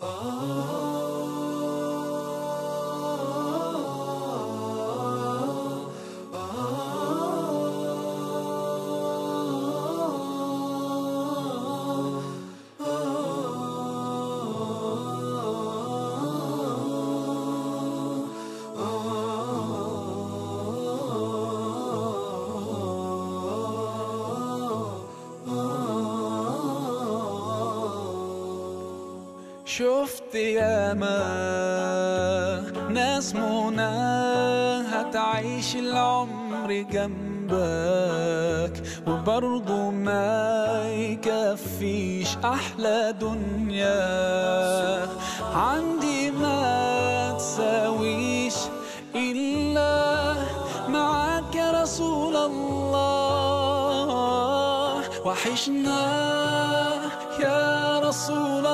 شفت ياما ناس مناها تعيش العمر جنبك وبرضه ما يكفيش أحلى دنيا عندي ما تساويش إلا معاك يا رسول الله. وحشنا يا رسول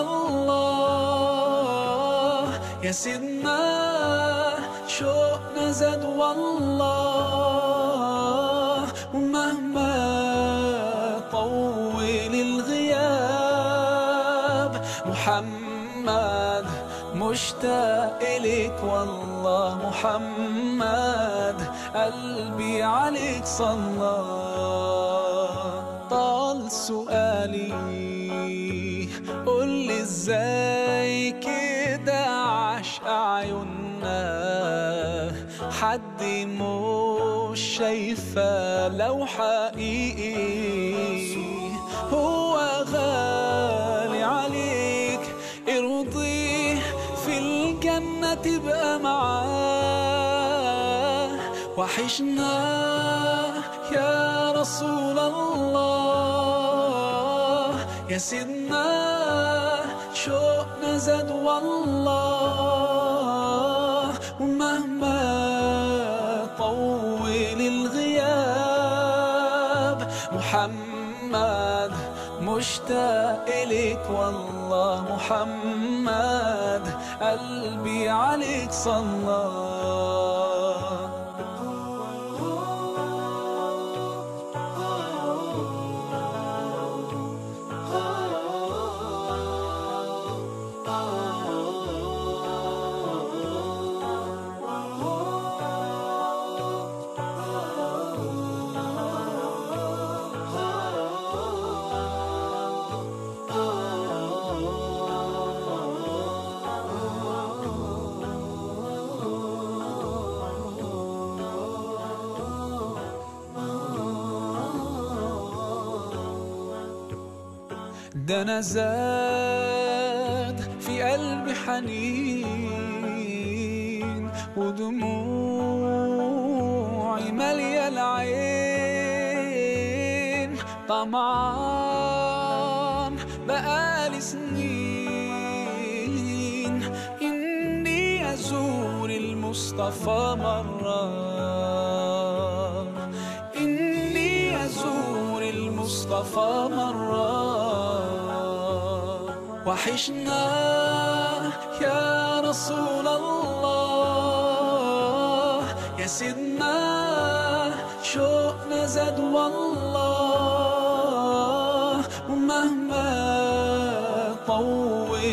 الله يا سيدنا شوقنا زاد والله. ومهما طول الغياب محمد مشتاق إليك والله. محمد قلبي عليك صلى. طال سؤالي قولي ازاي كده عشق عيوننا حد مش شايفه لو حقيقي هو غالي عليك ارضيه في الجنة تبقى معاه. وحشنا يا رسول الله يا سيدنا شوقنا زاد والله. ومهما طول الغياب محمد مشتاق إليك والله. محمد قلبي عليك صلى. ده أنا زاد في قلبي حنين ودموعي مالية العين. طمعان بقالي سنين إني أزور المصطفى مرة، إني أزور المصطفى مرة. وحشنا يا رسول الله يا سيدنا شوقنا زاد والله. ومهما طول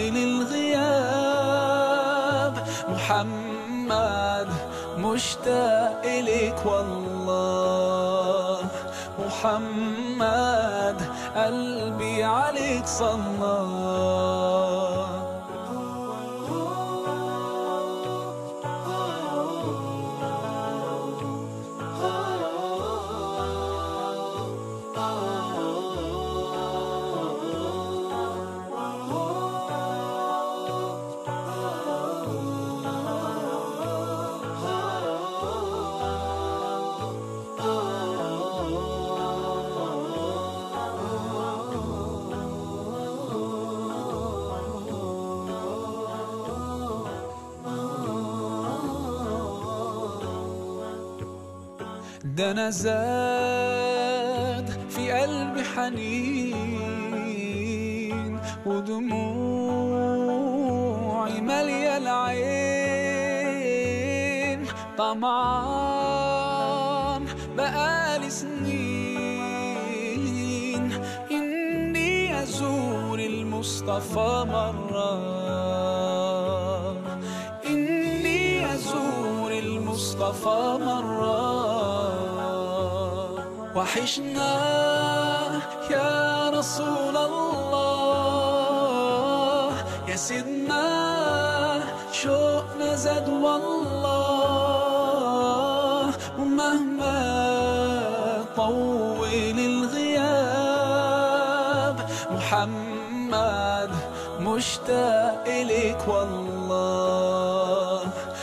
الغياب محمد مشتاق إليك والله. محمد قلبي عليك صلى. ده أنا زاد في قلبي حنين ودموعي مالية العين. طمعان بقالي سنين إني أزور المصطفى مرة، فمرة وحشنا يا رسول الله يا سيدنا شوقنا زاد والله ومهما طول الغياب محمد مشتاق إليك والله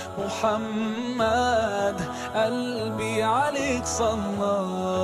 محمد قلبي عليك صلى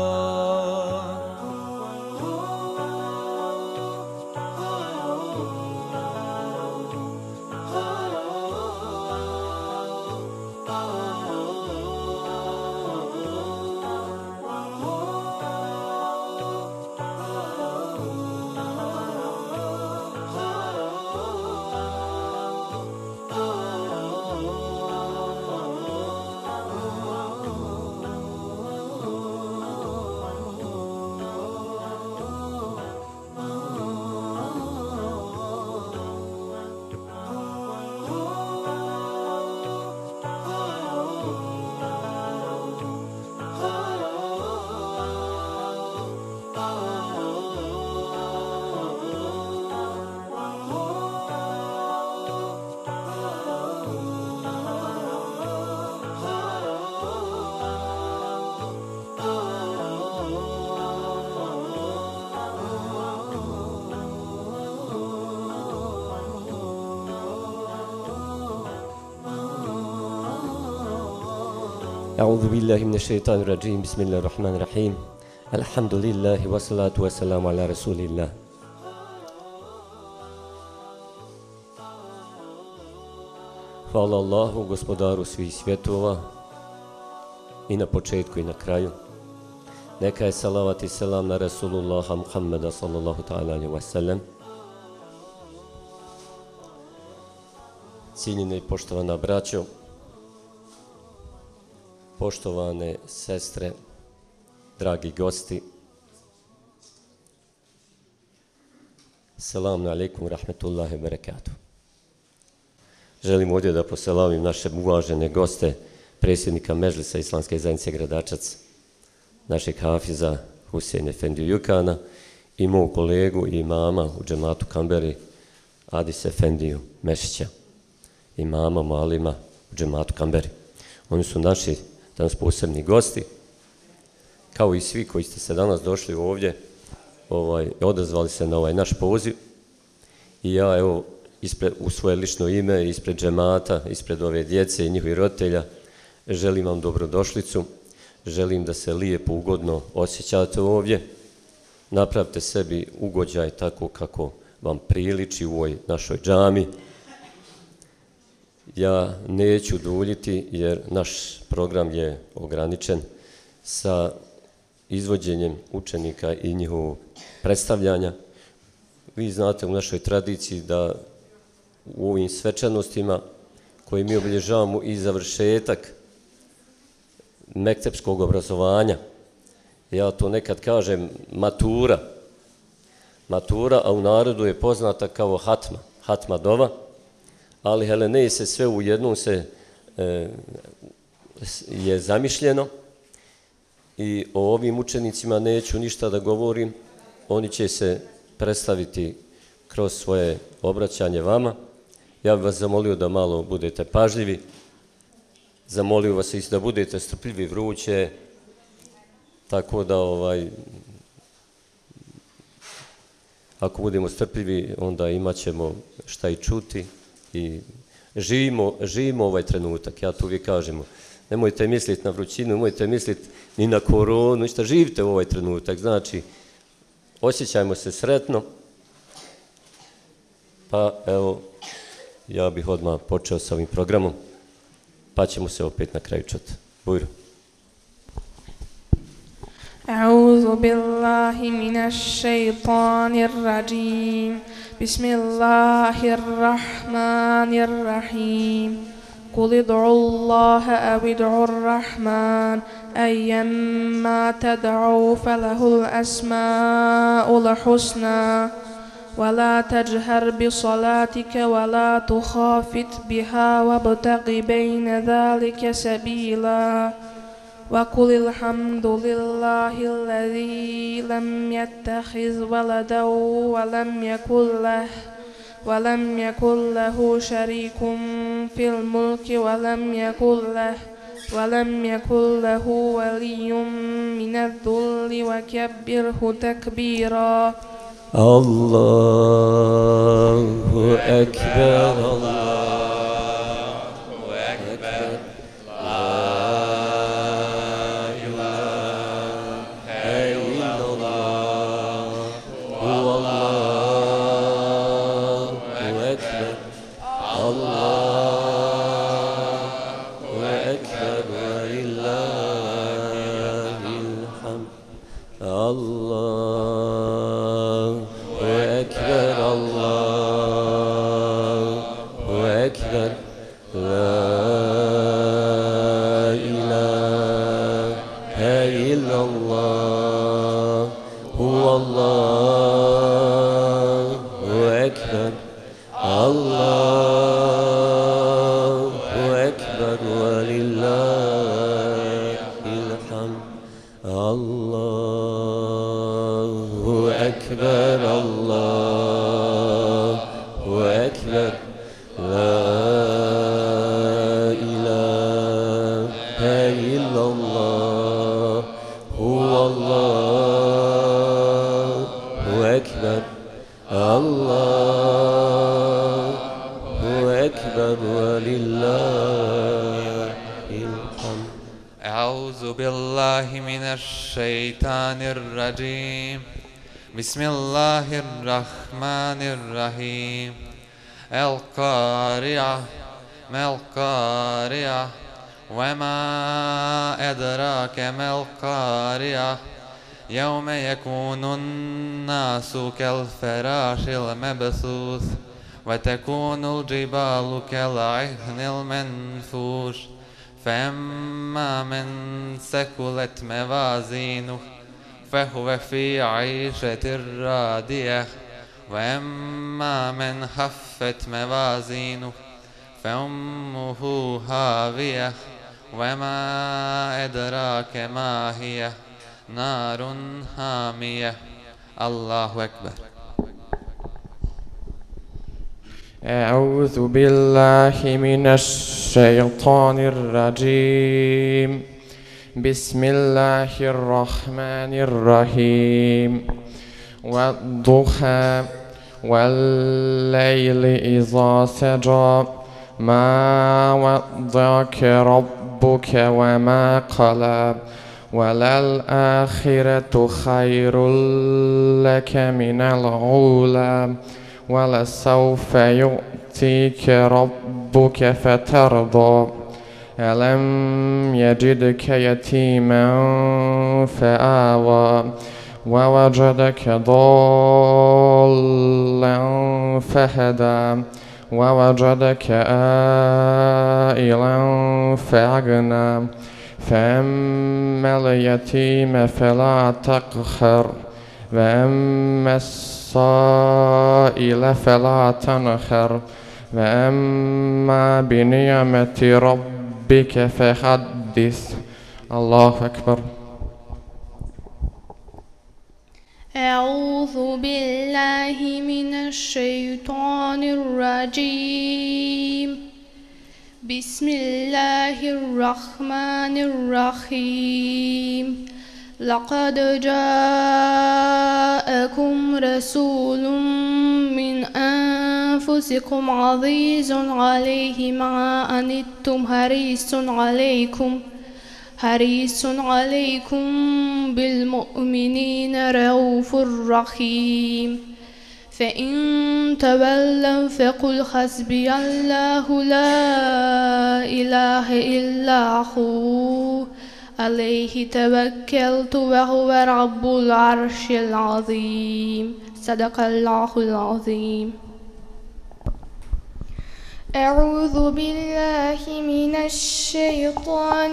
أعوذ بالله من الشيطان الرجيم بسم الله الرحمن الرحيم الحمد لله والصلاة والسلام على رسول الله. Hvala Allahu, gospodaru svih svjetova, i na početku i na kraju. Neka je salavat i selam na Rasulullaha Muhammeda sallallahu ta'ala alaihi wa sallam. Cijenjena i poštovana braćo, poštovane sestre, dragi gosti, selamu alaikum rahmetullahi wa barakatuh. Želim ovdje da poselamim naše uvažene goste, predsjednika Medžlisa Islamske zajednice Gradačac, našeg hafiza Husein Efendiju Jukana i mog kolegu i imama u džematu Kamberi Adis Efendiju Mešića, imama malima u džematu Kamberi. Oni su naši danas posebni gosti, kao i svi koji ste se danas došli ovdje, odazvali se na ovaj naš poziv. I ja, evo, u svoje lično ime, ispred džemata, ispred ove djece i njihovih roditelja, želim vam dobrodošlicu, želim da se lijepo, ugodno osjećate ovdje. Napravite sebi ugođaj tako kako vam priliči u ovoj našoj džami. Ja neću duljiti jer naš program je ograničen sa izvođenjem učenika i njihovog predstavljanja. Vi znate u našoj tradiciji da u ovim svečanostima koje mi obilježavamo i završetak mektepskog obrazovanja, ja to nekad kažem matura, a u narodu je poznata kao hatma dova, ali Helenej se sve u jednom je zamišljeno i o ovim učenicima neću ništa da govorim, oni će se predstaviti kroz svoje obraćanje vama. Ja bih vas zamolio da malo budete pažljivi, zamolio vas i da budete strpljivi, vruće, tako da ako budemo strpljivi onda imat ćemo šta i čuti i živimo ovaj trenutak. Ja to uvijek kažemo, nemojte misliti na vrućinu, nemojte misliti ni na koronu, ništa, živite u ovaj trenutak, znači osjećajmo se sretno. Pa evo, ja bih odmah počeo sa ovim programom, pa ćemo se opet na kraju čuti. Bujro. أعوذ بالله من الشيطان الرجيم بسم الله الرحمن الرحيم قل ادعوا الله أو ادعوا الرحمن أيما تدعوا فله الأسماء الحسنى ولا تجهر بصلاتك ولا تخافت بها وابتغ بين ذلك سبيلا وقل الحمد لله الذي لم يتخذ ولدا ولم يكن له شريك في الملك ولم يكن له ولي من الذل وكبره تكبيرا. الله أكبر الله أكبر لا إله إلا الله هو الله أكبر الله أكبر ولله الحمد. الله أكبر الله أكبر لا إله إلا الله هو الله أكبر الله أكبر ولله الحمد. الله أكبر الله أكبر لا إله إلا الله هو الله أكبر الله أكبر ولله الحمد. أعوذ بالله من الشيطان الرجيم. بسم الله الرحمن الرحيم. القارعة ما القارعة وما أدراك ما القارعة يوم يكون الناس كالفراش المبثوث وتكون الجبال كالعهن المنفوش فأما من ثقلت موازينه فهو في عيشة راضية وأما من خفت موازينه فأمه هاوية وما أدراك ما هي نار حامية. الله أكبر. أعوذ بالله من الشيطان الرجيم. بسم الله الرحمن الرحيم. والضحى والليل إذا سجى ما ودعك ربك وما قلى وللآخرة خير لك من الأولى ولسوف يؤتيك ربك فترضى ألم يجدك يتيما فآوى ووجدك ضالا فهدى ووجدك عائلا فأغنى فأما اليتيم فلا تقهر وأما السائل فلا تنهر وأما بنعمة ربك فحدث. الله أكبر. أعوذ بالله من الشيطان الرجيم. بسم الله الرحمن الرحيم. لقد جاءكم رسول من أنفسكم عزيز عليه ما عنتم حريص عليكم بالمؤمنين رؤوف رحيم. فإن تولوا فقل حسبي الله لا إله إلا هو عليه توكلت وهو رب العرش العظيم. صدق الله العظيم. أعوذ بالله من الشيطان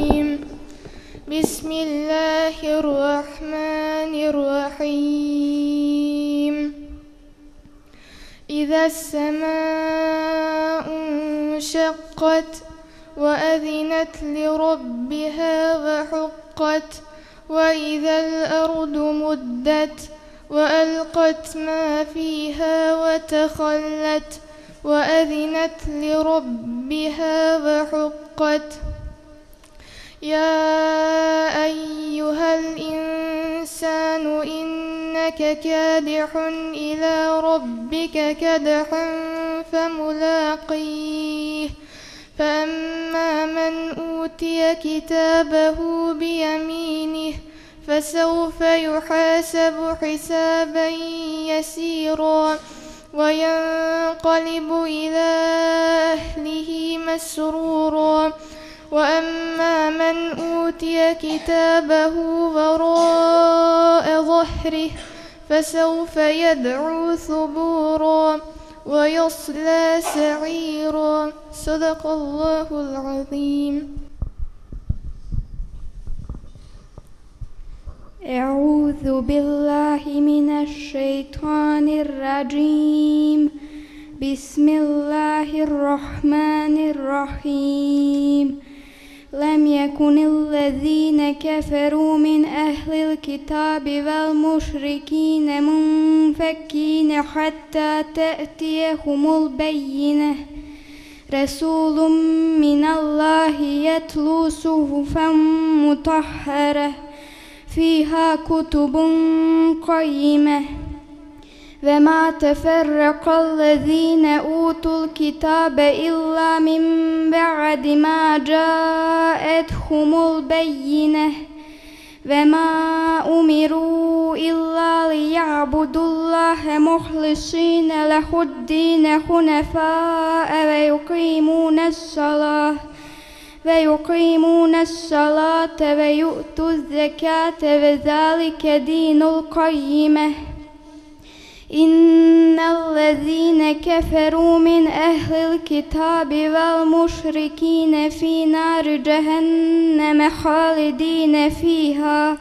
الرجيم. بسم الله الرحمن الرحيم. إذا السماء انشقت وأذنت لربها وحقت وإذا الأرض مدت وألقت ما فيها وتخلت وأذنت لربها وحقت يا أيها الإنسان إنك كادح إلى ربك كدحا فملاقيه فأما من أوتي كتابه بيمينه فسوف يحاسب حسابا يسيرا وينقلب إلى أهله مسرورا وأما من أوتي كتابه وراء ظهره فسوف يدعو ثبورا ويصلى سعيرا. صدق الله العظيم. أعوذ بالله من الشيطان الرجيم. بسم الله الرحمن الرحيم. لم يكن الذين كفروا من أهل الكتاب والمشركين منفكين حتى تأتيهم البينة رسول من الله يتلو صحفا مطهرة فيها كتب قيمة وما تفرق الذين أوتوا الكتاب إلا من بعد ما جاءتهم البينة وما أمروا إلا ليعبدوا الله مخلصين له الدين حنفاء ويقيمون الصلاة ويؤتوا الزكاة وذلك دين القيمة. إن الذين كفروا من أهل الكتاب والمشركين في نار جهنم خالدين فيها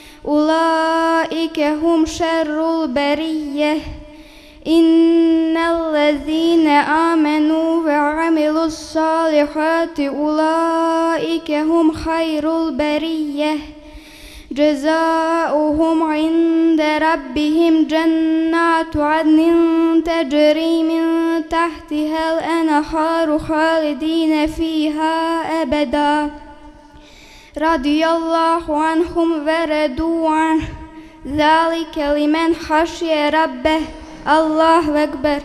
أولئك هم شر البرية. إن الذين آمنوا وعملوا الصالحات أولئك هم خير البرية جزاؤهم عند ربهم جنات عدن تجري من تحتها الأنهار خالدين فيها أبدا رضي الله عنهم ورضوا عنه ذلك لمن خشي ربه. الله أكبر.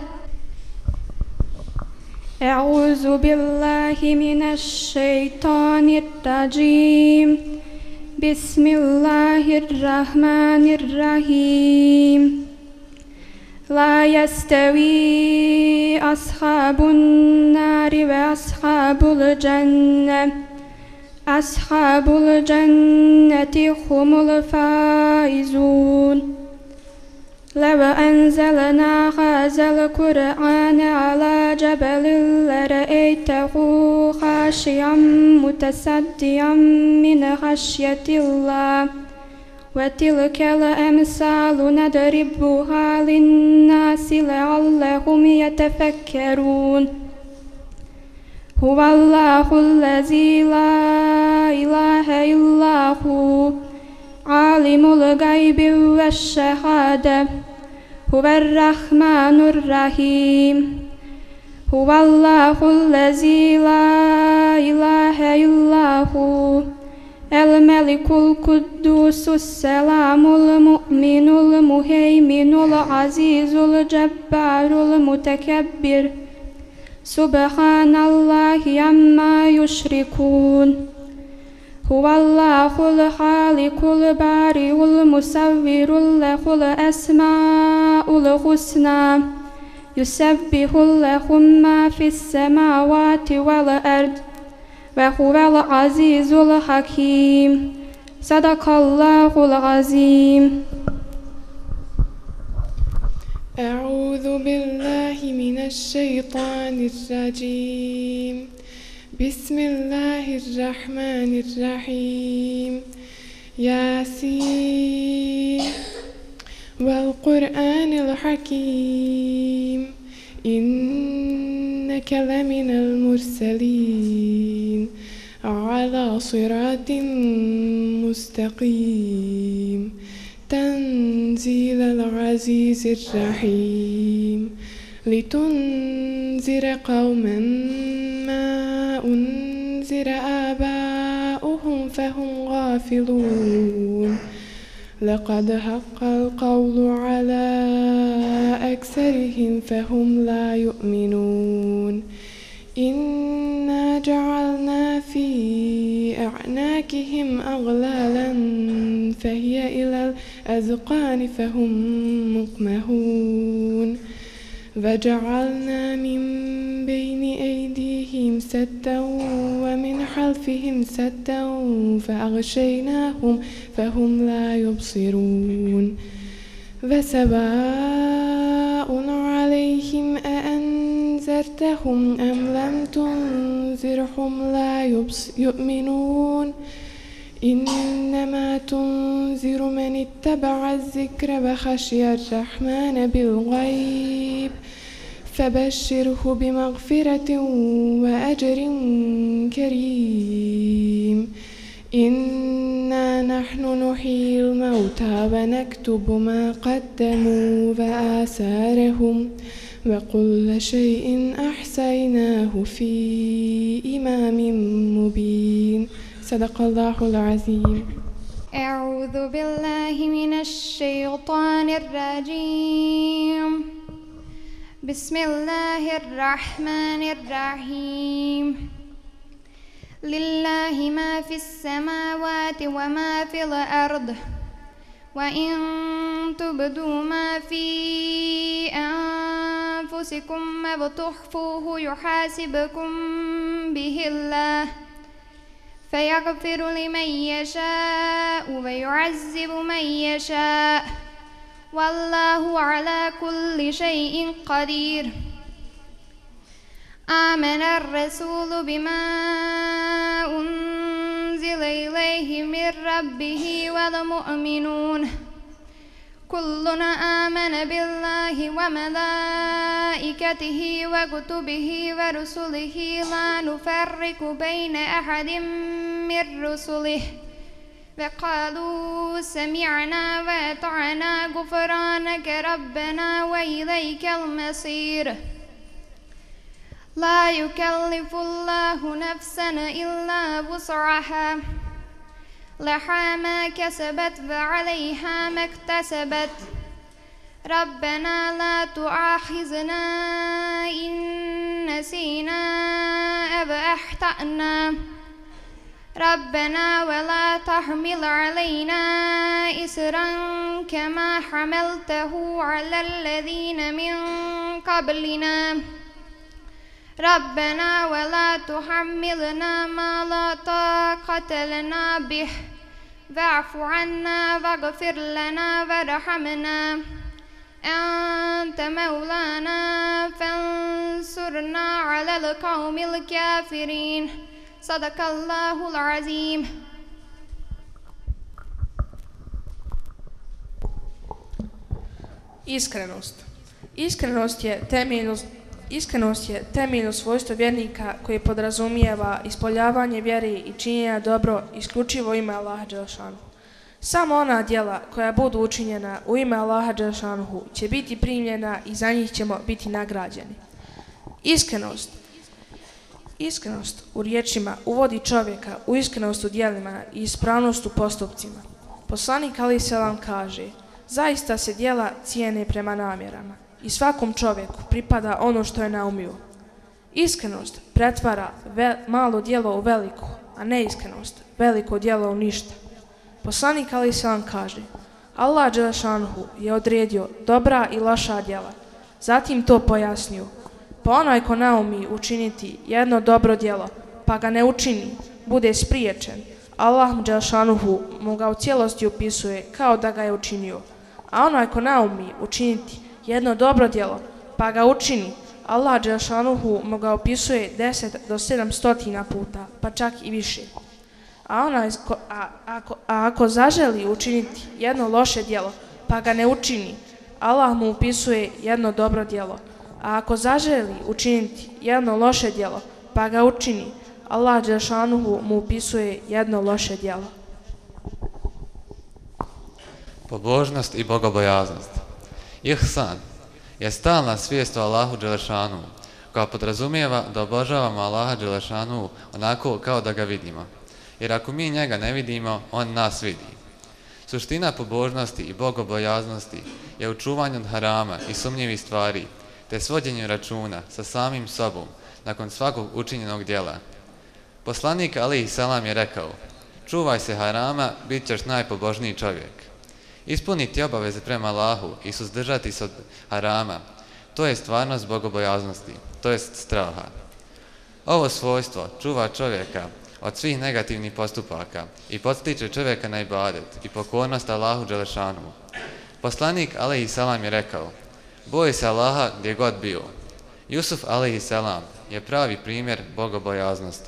أعوذ بالله من الشيطان الرجيم. بسم الله الرحمن الرحيم. لا يستوي أصحاب النار وأصحاب الجنة. أصحاب الجنة هم الفائزون. لو أنزلنا هذا القرآن على جبل لرأيته خاشعا متصدعا من خشية الله وتلك الأمثال نضربها للناس لعلهم يتفكرون. هو الله الذي لا إله إلا هو عالم الغيب والشهادة هو الرحمن الرحيم. هو الله الذي لا إله إلا هو الملك القدوس السلام المؤمن المهيمن العزيز الجبار المتكبر سبحان الله عما يشركون. هو الله الخالق البارئ المصور له الأسماء الحسنى يسبح له ما في السماوات والأرض وهو العزيز الحكيم. صدق الله العظيم. أعوذ بالله من الشيطان الرجيم. بسم الله الرحمن الرحيم. ياسين والقرآن الحكيم إنك لمن المرسلين على صراط مستقيم تنزيل العزيز الرحيم لتنذر قوما ما أنذر آباؤهم فهم غافلون لقد حق القول على أكثرهم فهم لا يؤمنون إنا جعلنا في أعناقهم أغلالا فهي إلى الأذقان فهم مقمحون وجعلنا من بين أيديهم سدا ومن خلفهم سدا فأغشيناهم فهم لا يبصرون وسواء عليهم أأنذرتهم أم لم تنذرهم لا يؤمنون إنما تنذر من اتبع الذكر وخشي الرحمن بالغيب فبشره بمغفرة وأجر كريم إنا نحن نحيي الموتى ونكتب ما قدموا وآثارهم وكل شيء أحصيناه في إمام مبين صدق الله العظيم. أعوذ بالله من الشيطان الرجيم. بسم الله الرحمن الرحيم. لله ما في السماوات وما في الأرض وإن تبدوا ما في أنفسكم أو تخفوه يحاسبكم به الله فيغفر لمن يشاء ويعذب من يشاء والله على كل شيء قدير. آمن الرسول بما أنزل إليه من ربه والمؤمنون كلنا آمن بالله وملائكته وكتبه ورسله لا نفرق بين أحد من رسله وقالوا سمعنا وأطعنا غفرانك ربنا وإليك المصير. لا يكلف الله نفسا إلا وسعها لها ما كسبت وعليها ما اكتسبت ربنا لا تؤاخذنا إن نسينا أو أخطأنا ربنا ولا تحمل علينا إصرا كما حملته على الذين من قبلنا ربنا ولا تحملنا ما لا طاقة لنا به واعف عنا واغفر لنا وارحمنا أنت مولانا فانصرنا على القوم الكافرين صدق الله العظيم. Iskrenost je temeljno svojstvo vjernika koje podrazumijeva ispoljavanje vjere i činjenja dobro isključivo u ime Allaha dželešanu. Samo ona djela koja budu učinjena u ime Allaha dželešanu će biti primljena i za njih ćemo biti nagrađeni. Iskrenost u riječima uvodi čovjeka u iskrenost u djelima i ispravnost u postupcima. Poslanik alejhi selam kaže: zaista se djela cijene prema namjerama i svakom čovjeku pripada ono što je naumio. Iskrenost pretvara malo djelo u veliko, a neiskrenost veliko djelo u ništa. Poslanik alejhi selam kaže: Allah dželešanuhu je odredio dobra i loša djela, zatim to pojasnio. Pa onaj ko naumi učiniti jedno dobro djelo, pa ga ne učini, bude spriječen, Allah dželešanuhu mu ga u cijelosti upisuje kao da ga je učinio. A onaj ko naumi učiniti jedno dobro djelo, pa ga učini, Allah dželešanuhu mu ga opisuje 10 do 700 puta, pa čak i više. Ako zaželi učiniti jedno loše djelo, pa ga ne učini, Allah mu upisuje jedno dobro djelo. A ako zaželi učiniti jedno loše djelo, pa ga učini, Allah dželešanuhu mu upisuje jedno loše djelo. Pobožnost i bogobojaznost. Ihsan je stalna svijest o Allahu dželešanuhu, koja podrazumijeva da obožavamo Allaha dželešanuhu onako kao da ga vidimo. Jer ako mi njega ne vidimo, on nas vidi. Suština pobožnosti i bogobojaznosti je u čuvanju od harama i sumnjivih stvari, te svođenju računa sa samim sobom nakon svakog učinjenog djela. Poslanik alejhi selam je rekao: čuvaj se harama, bit ćeš najpobožniji čovjek. Ispuniti obaveze prema Allahu i suzdržati se od harama, to je stvarnost bogobojaznosti, to jest straha. Ovo svojstvo čuva čovjeka od svih negativnih postupaka i podstiče čovjeka na ibadet i pokornost Allahu dželešanuhu. Poslanik alejhi selam je rekao: boj se Allaha gdje god bio. Jusuf alejhi selam je pravi primjer bogobojaznosti.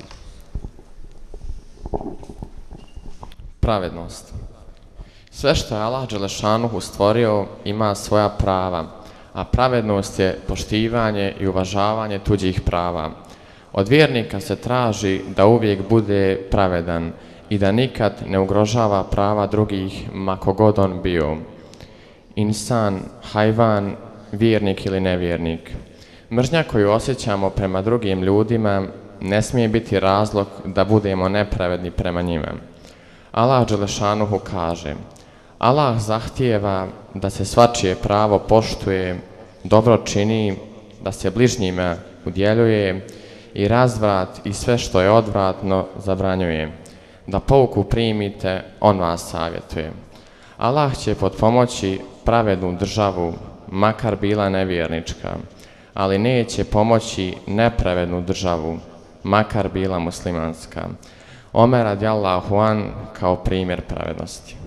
Pravednost. Sve što je Allah dželešanuhu stvorio ima svoja prava, a pravednost je poštivanje i uvažavanje tuđih prava. Od vjernika se traži da uvijek bude pravedan i da nikad ne ugrožava prava drugih, ma kogod on bio. Insan, hajvan, vjernik ili nevjernik. Mržnja koju osjećamo prema drugim ljudima ne smije biti razlog da budemo nepravedni prema njima. Allah dželešanuhu kaže: Allah zahtijeva da se svačije pravo poštuje, dobro čini, da se bližnjima udjeljuje i razvrat i sve što je odvratno zabranjuje. Da pouku primite, on vas savjetuje. Allah će potpomoći pravednu državu, makar bila nevjernička, ali neće pomoći nepravednu državu, makar bila muslimanska. Omer radijallahu an kao primjer pravednosti.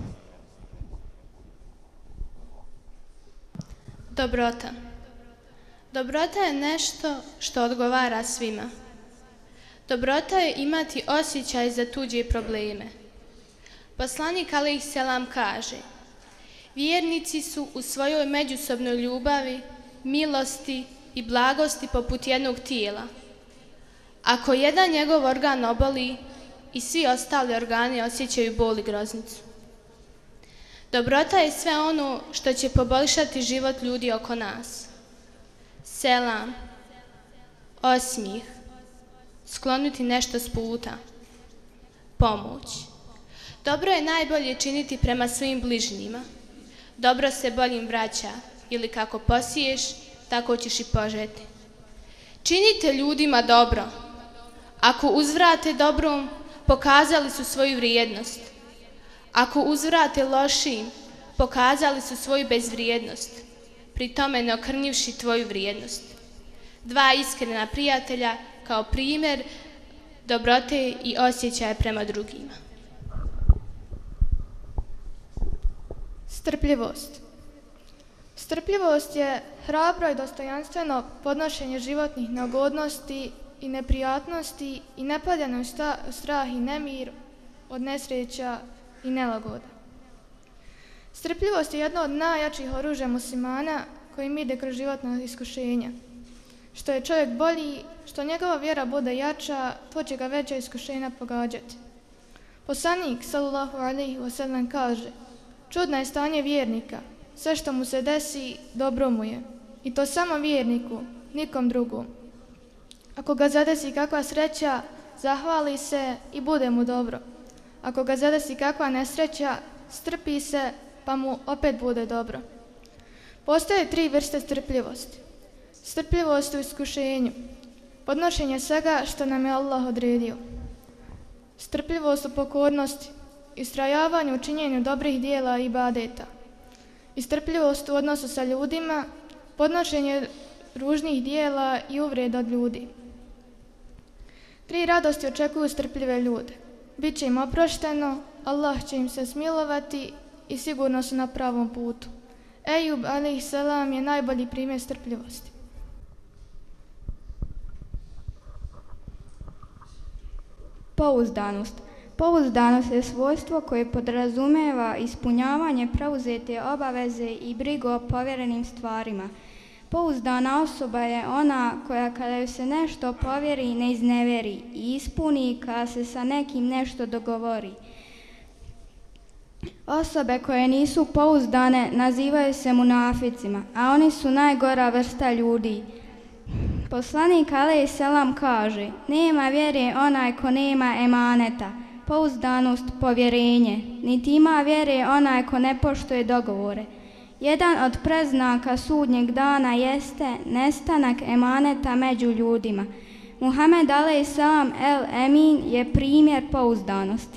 Dobrota. Dobrota je nešto što odgovara svima. Dobrota je imati osjećaj za tuđe probleme. Poslanik alejhi selam kaže: vjernici su u svojoj međusobnoj ljubavi, milosti i blagosti poput jednog tijela. Ako jedan njegov organ oboli, i svi ostali organi osjećaju bol i groznicu. Dobrota je sve ono što će poboljšati život ljudi oko nas. Selam, osmijeh, sklonuti nešto s puta, pomoć. Dobro je najbolje činiti prema svojim bližnjima. Dobro se boljim vraća, ili kako posiješ, tako ćeš i požeti. Činite ljudima dobro. Ako uzvrate dobrom, pokazali su svoju vrijednost. Ako uzvrate lošim, pokazali su svoju bezvrijednost, pri tome ne okrnjivši tvoju vrijednost. Dva iskrena prijatelja kao primjer dobrote i osjećaja prema drugima. Strpljivost. Strpljivost je hrabro i dostojanstveno podnošenje životnih neugodnosti i neprijatnosti i nepadanje u strah i nemir od nesreća i nelagoda. Strpljivost je jedno od najjačih oružja muslimana kojim ide kroz životna iskušenja. Što je čovjek bolji, što njegova vjera bude jača, to će ga veća iskušenja pogađati. Poslanik sallallahu alejhi ve sellem kaže: čudno je stanje vjernika, sve što mu se desi dobro mu je, i to samo vjerniku, nikom drugom. Ako ga zadesi kakva sreća, zahvali se i bude mu dobro. Ako ga zadesi kakva nesreća, strpi se pa mu opet bude dobro. Postoje 3 vrste strpljivosti. Strpljivost u iskušenju, podnošenje svega što nam je Allah odredio. Strpljivost u pokornosti, istrajavanju u činjenju dobrih dijela i ibadeta. I strpljivost u odnosu sa ljudima, podnošenje ružnih dijela i uvreda od ljudi. 3 radosti očekuju strpljive ljude. Biće im oprošteno, Allah će im se smilovati i sigurno su na pravom putu. Ejub alejhi selam je najbolji primjer strpljivosti. Pouzdanost. Pouzdanost je svojstvo koje podrazumijeva ispunjavanje preuzete obaveze i brigu o povjerenim stvarima. Pouzdana osoba je ona koja kada joj se nešto povjeri ne iznevjeri i ispuni kada se sa nekim nešto dogovori. Osobe koje nisu pouzdane nazivaju se munaficima, a oni su najgora vrsta ljudi. Poslanik alejhi selam kaže: nema vjere onaj ko nema emaneta, pouzdanost, povjerenje, niti ima vjere onaj ko ne poštuje dogovore. Jedan od preznaka sudnjeg dana jeste nestanak emaneta među ljudima. Muhammed alejhi selam el Emin je primjer pouzdanosti.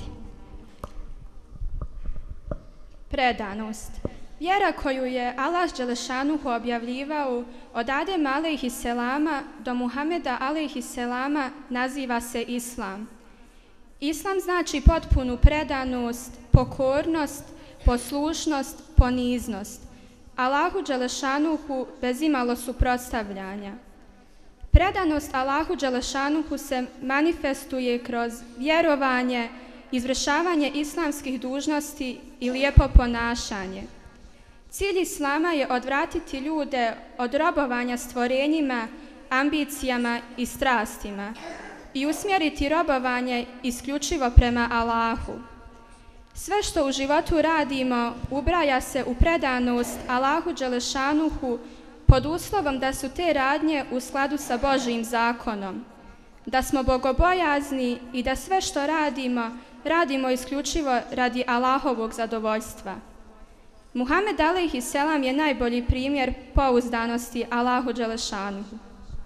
Predanost. Vjera koju je Allah dželešanuhu objavljivao od Adema alejhi selama do Muhameda alejhi selama naziva se Islam. Islam znači potpunu predanost, pokornost, poslušnost, poniznost. Allahu dželešanuhu bez imalo suprotstavljanja. Predanost Allahu dželešanuhu se manifestuje kroz vjerovanje, izvršavanje islamskih dužnosti i lijepo ponašanje. Cilj Islama je odvratiti ljude od robovanja stvorenjima, ambicijama i strastima i usmjeriti robovanje isključivo prema Allahu. Sve što u životu radimo ubraja se u predanost Allahu dželešanuhu pod uslovom da su te radnje u skladu sa Božjim zakonom, da smo bogobojazni i da sve što radimo isključivo radi Allahovog zadovoljstva. Muhammed alejhi selam je najbolji primjer pouzdanosti Allahu dželešanuhu.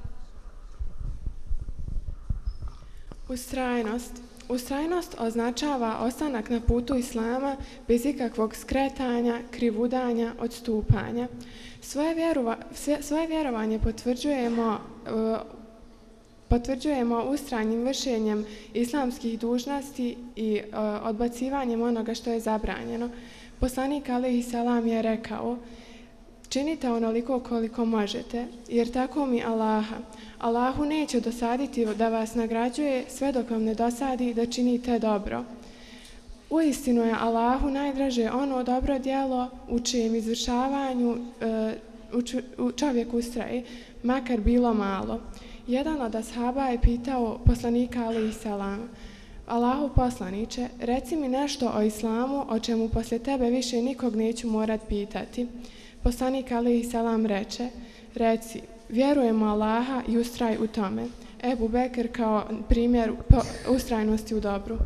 Ustrajnost. Ustrajnost označava ostanak na putu Islama bez ikakvog skretanja, krivudanja, odstupanja. Svoje vjerovanje potvrđujemo ustrajnim vršenjem islamskih dužnosti i odbacivanjem onoga što je zabranjeno. Poslanik alejhi selam je rekao: činite onoliko koliko možete, jer tako mi Allaha. Allahu neće dosaditi da vas nagrađuje sve dok vam ne dosadi da činite dobro. Uistinu je Allahu najdraže ono dobro djelo u čijem izvršavanju čovjek ustraje, makar bilo malo. Jedan od ashaba je pitao poslanika alejhi selam: Allahu poslaniče, reci mi nešto o islamu o čemu poslije tebe više nikog neću morat pitati. Poslanik alejhi selam reče: reci, vjerujemo Allaha i ustraj u tome. Ebu Bekr kao primjer ustrajnosti u dobru.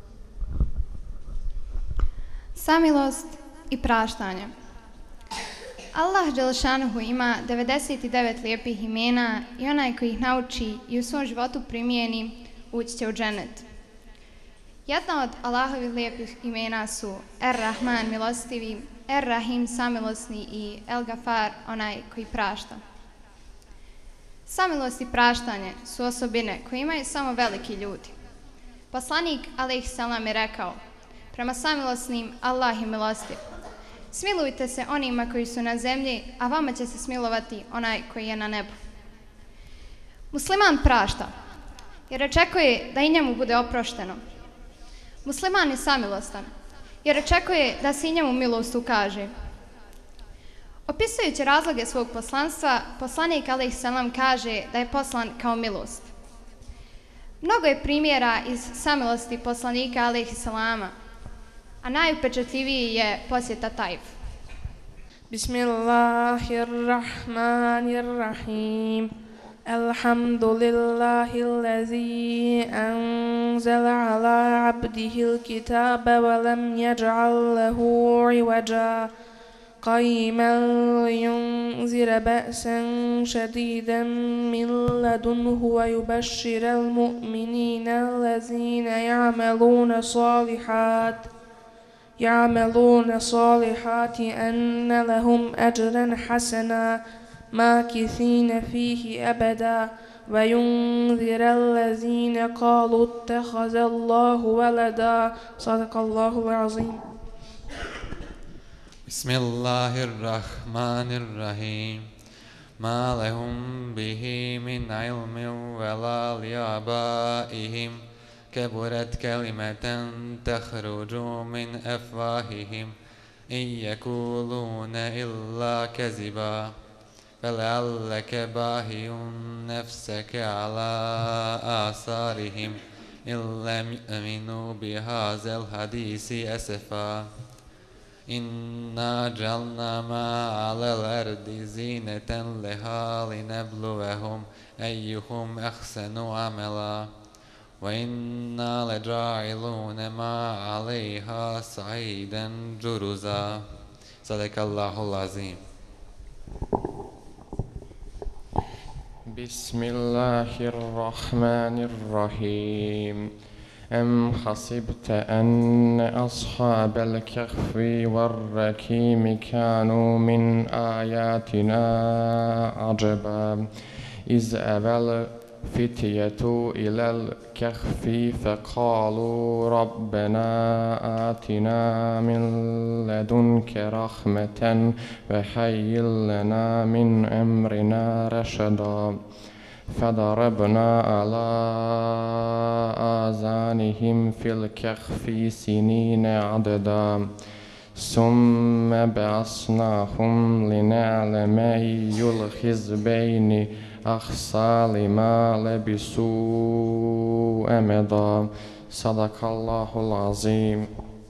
Samilost i praštanje. Allah dželešanuhu ima 99 lijepih imena i onaj koji ih nauči i u svom životu primijeni ući će u džennet. Jedna od Allahovih lijepih imena su Er-Rahman, milostivi, Er-Rahim, samilosni i El-Gafar, onaj koji prašta. Samilost i praštanje su osobine koje imaju samo veliki ljudi. Poslanik alejhi selam je rekao: prema samilosnim Allah je milostiv. Smilujte se onima koji su na zemlji, a vama će se smilovati onaj koji je na nebu. Musliman prašta, jer očekuje da i njemu bude oprošteno. Musliman je samilostan, jer očekuje da se i njemu milost ukaže. Opisujući razloge svog poslanstva, poslanik alejhi selam kaže da je poslan kao milost. Mnogo je primjera iz samilosti poslanika alejhi selama, a najupečatljiviji je posjeta Tajf. Bismillahirrahmanirrahim. Alhamdulillahillazi anzala ala abdihil kitaba wa lam yaj'al lahu iwaja قيما لينذر بأسا شديدا من لدنه ويبشر المؤمنين الذين يعملون الصالحات أن لهم أجرا حسنا ماكثين فيه أبدا وينذر الذين قالوا اتخذ الله ولدا صدق الله العظيم. بسم الله الرحمن الرحيم ما لهم به من علم ولا لآبائهم كبرت كلمة تخرج من أفواههم إن يقولون إلا كذبا فلعلك باهي نفسك على آثارهم إن لم يؤمنوا بهذا الحديث أسفا إنا جعلنا ما على الأرض زينة لها لنبلوهم أيهم أحسن عملا وإنا لجاعلون ما عليها صعيدا جرزا صدق الله العظيم. بسم الله الرحمن الرحيم. أم حسبت أن أصحاب الكهف والرقيم كانوا من آياتنا عجبا إذ أوى الفتية إلى الكهف فقالوا ربنا آتنا من لدنك رحمة وهيئ لنا من أمرنا رشدا فضربنا على آذانهم في الكهف سنين عددا ثم بعثناهم لنعلم أي الحزبين أحصى لما لبثوا أمدا صدق الله العظيم.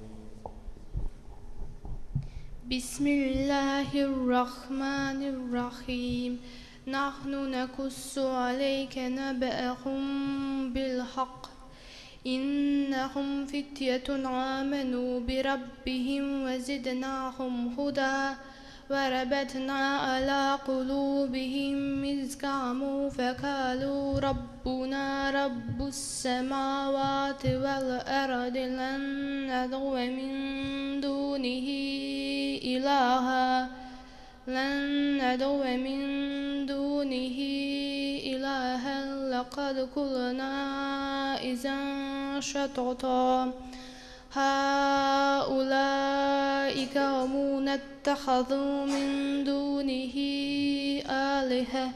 بسم الله الرحمن الرحيم. نحن نقص عليك نبأهم بالحق إنهم فتية آمنوا بربهم وزدناهم هدى وربطنا على قلوبهم إذ قاموا فقالوا ربنا رب السماوات والأرض لن ندعو من دونه إلها لقد قلنا إذا شططا هؤلاء قوم اتخذوا من دونه آلهة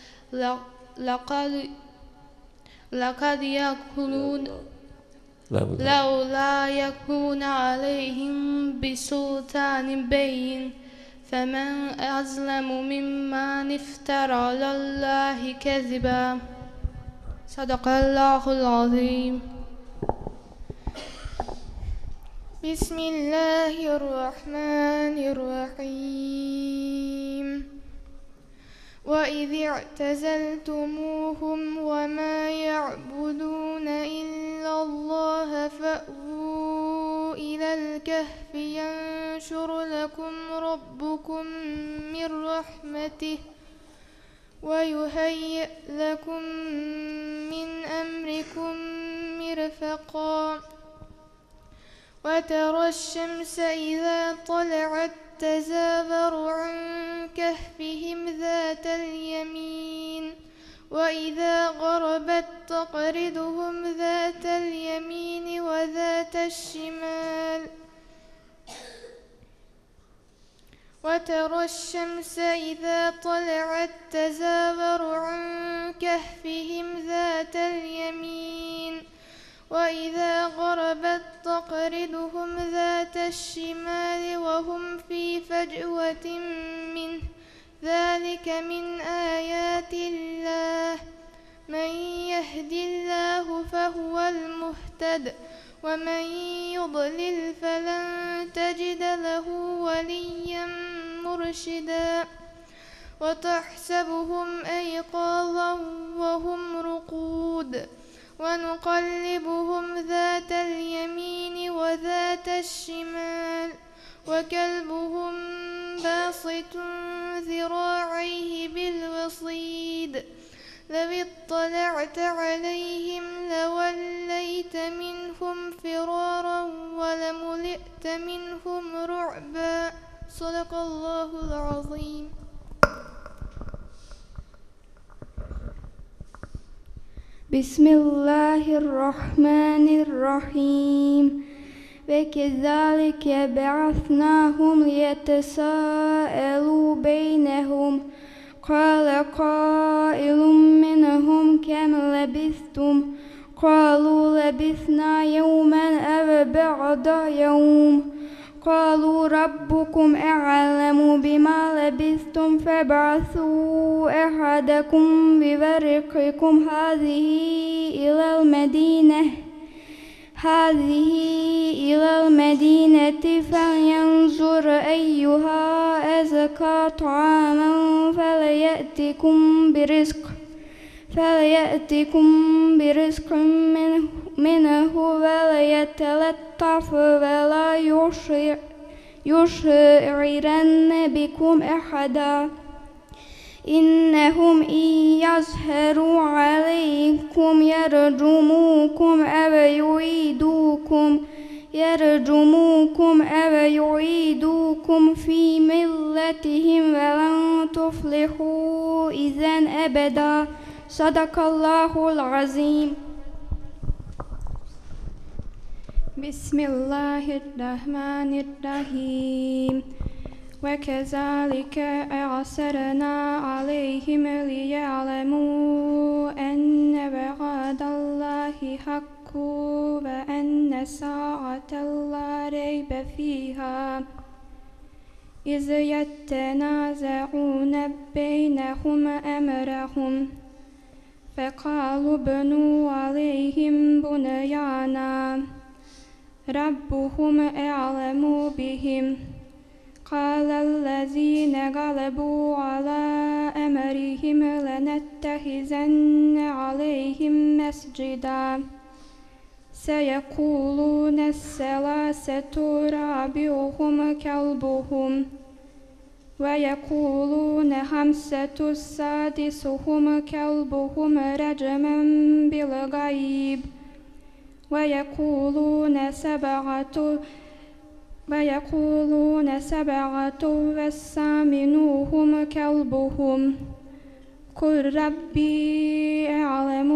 لقد يأكلون لولا يكون عليهم بسلطان بين فمن أظلم ممن افترى على الله كذبا صدق الله العظيم. بسم الله الرحمن الرحيم. وإذ اعتزلتموهم وما يعبدون إلا الله فأووا إلى الكهف ينشر لكم ربكم من رحمته ويهيئ لكم من أمركم مرفقا وترى الشمس إذا طلعت تزاور عن كهفهم ذات اليمين وإذا غربت تقرضهم ذات اليمين وذات الشمال وترى الشمس إذا طلعت تزاور عن كهفهم ذات اليمين وإذا غربت تقرضهم ذات الشمال وهم في فجوة منه ذلك من آيات الله من يهد الله فهو المهتد ومن يضلل فلن تجد له وليا مرشدا وتحسبهم أيقاظا وهم رقود ونقلبهم ذات اليمين وذات الشمال وكلبهم باسط ذراعيه بالوصيد لو اطلعت عليهم لوليت منهم فرارا ولملئت منهم رعبا صدق الله العظيم. بسم الله الرحمن الرحيم. وكذلك بعثناهم ليتساءلوا بينهم قال قائل منهم كم لبثتم قالوا لبثنا يوما أو بعض يوم قالوا ربكم أعلم بما لبثتم فابعثوا أحدكم بورقكم هذه إلى المدينة فلينظر أيها أزكى طعاما فليأتكم برزق منه وليتلطف ولا يشعرن بكم أحدا إنهم إن يظهروا عليكم يرجموكم أو يعيدوكم في ملتهم ولن تفلحوا إذن أبدا. صدق الله العظيم. بسم الله الرحمن الرحيم. وكذلك أعثرنا عليهم ليعلموا أن وعد الله حق وأن الساعة لا ريب فيها إذ يتنازعون بينهم أمرهم فقالوا ابنوا عليهم بنيانا ربهم أعلم بهم. قال الذين غلبوا على أمرهم لنتخذن عليهم مسجدا سيقولون الثلاثة رابعهم كلبهم ويقولون خمسة سادسهم كلبهم رجما بالغيب ويقولون سبعة والثامنهم كلبهم قل ربي أعلم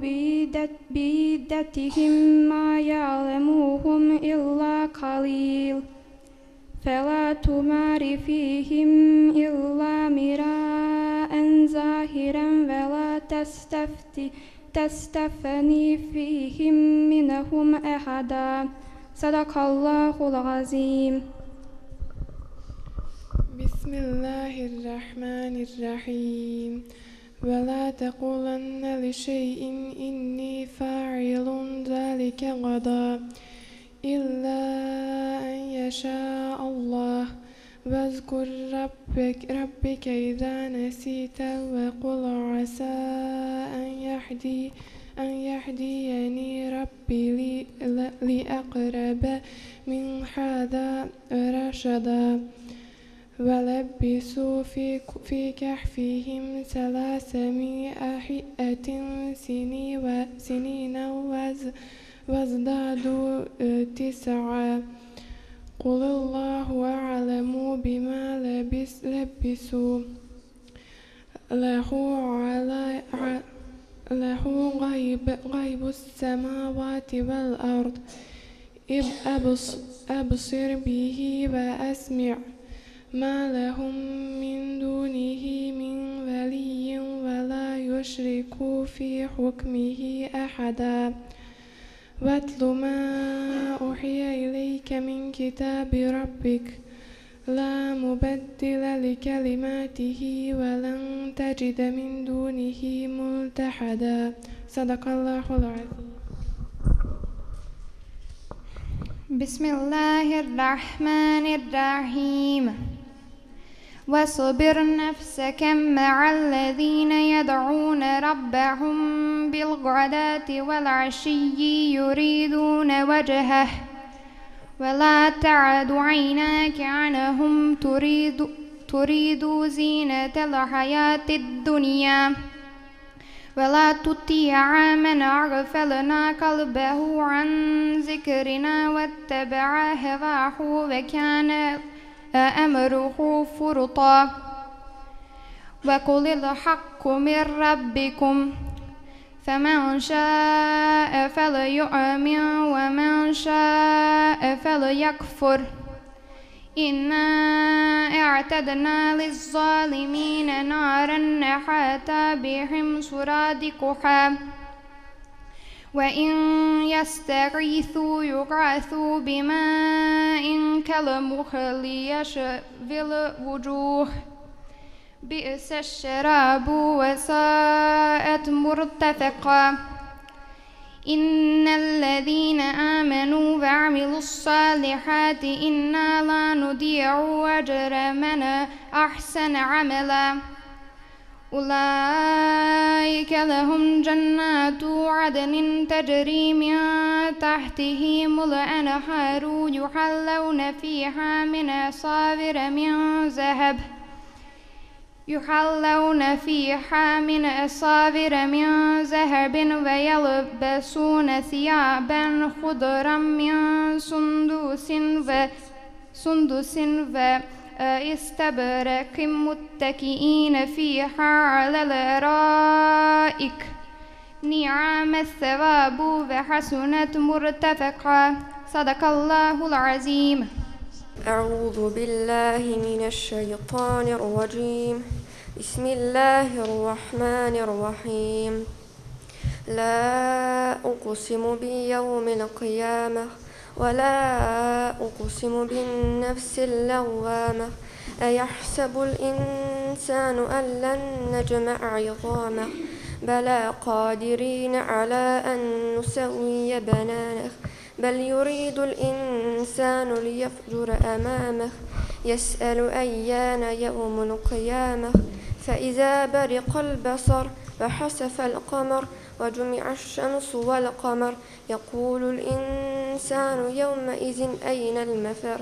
بعدتهم ما يعلمهم إلا قليل فلا تمار فيهم إلا مراء ظاهرا ولا تستفني فيهم منهم أحدا. صدق الله العظيم. بسم الله الرحمن الرحيم. ولا تقولن لشيء إني فاعل ذلك غدا إلا أن يشاء الله واذكر ربك إذا نسيت وقل عسى أن يهديني ربي لأقرب من هذا رشدا. ولبثوا في كهفهم 300 سنين وازدادوا 9 قل الله أعلم بما لبثوا له غيب السماوات والأرض أبصر به وأسمع ما لهم من دونه من ولي ولا يشرك في حكمه أحدا. واتل ما أوحي إليك من كتاب ربك لا مبدل لكلماته ولن تجد من دونه ملتحدا. صدق الله العظيم. بسم الله الرحمن الرحيم. واصبر نفسك مع الذين يدعون ربهم بالغداة والعشي يريدون وجهه ولا تعد عيناك عنهم تريد زينة الحياة الدنيا ولا تطيع من أغفلنا قلبه عن ذكرنا واتبع هواه وكان أمره فرطا. وقل الحق من ربكم فمن شاء فليؤمن ومن شاء فليكفر إنا اعتدنا للظالمين نارا أحاط بهم سرادقها وإن يستغيثوا يغاثوا بماء كالمهل يشوي الوجوه بئس الشراب وساءت مرتفقا إن الذين آمنوا وعملوا الصالحات إنا لا نضيع أجر من أحسن عملا أولئك لهم جنات عدن تجري من تحتهم الأنهار يحلون فيها من أساور من ذهب ويلبسون ثيابا خضرا من سندس واستبرق متكئين فيها على الأرائك نعم الثواب وحسنت مرتفقا صدق الله العظيم. أعوذ بالله من الشيطان الرجيم. بسم الله الرحمن الرحيم. لا أقسم بيوم القيامة ولا أقسم بالنفس اللوامة أيحسب الإنسان أن لن نجمع عظامه بلى قادرين على أن نسوي بنانه بل يريد الإنسان ليفجر أمامه يسأل أيان يوم القيامة فإذا برق البصر وحسف القمر وجمع الشمس والقمر يقول الإنسان يومئذ أين المفر.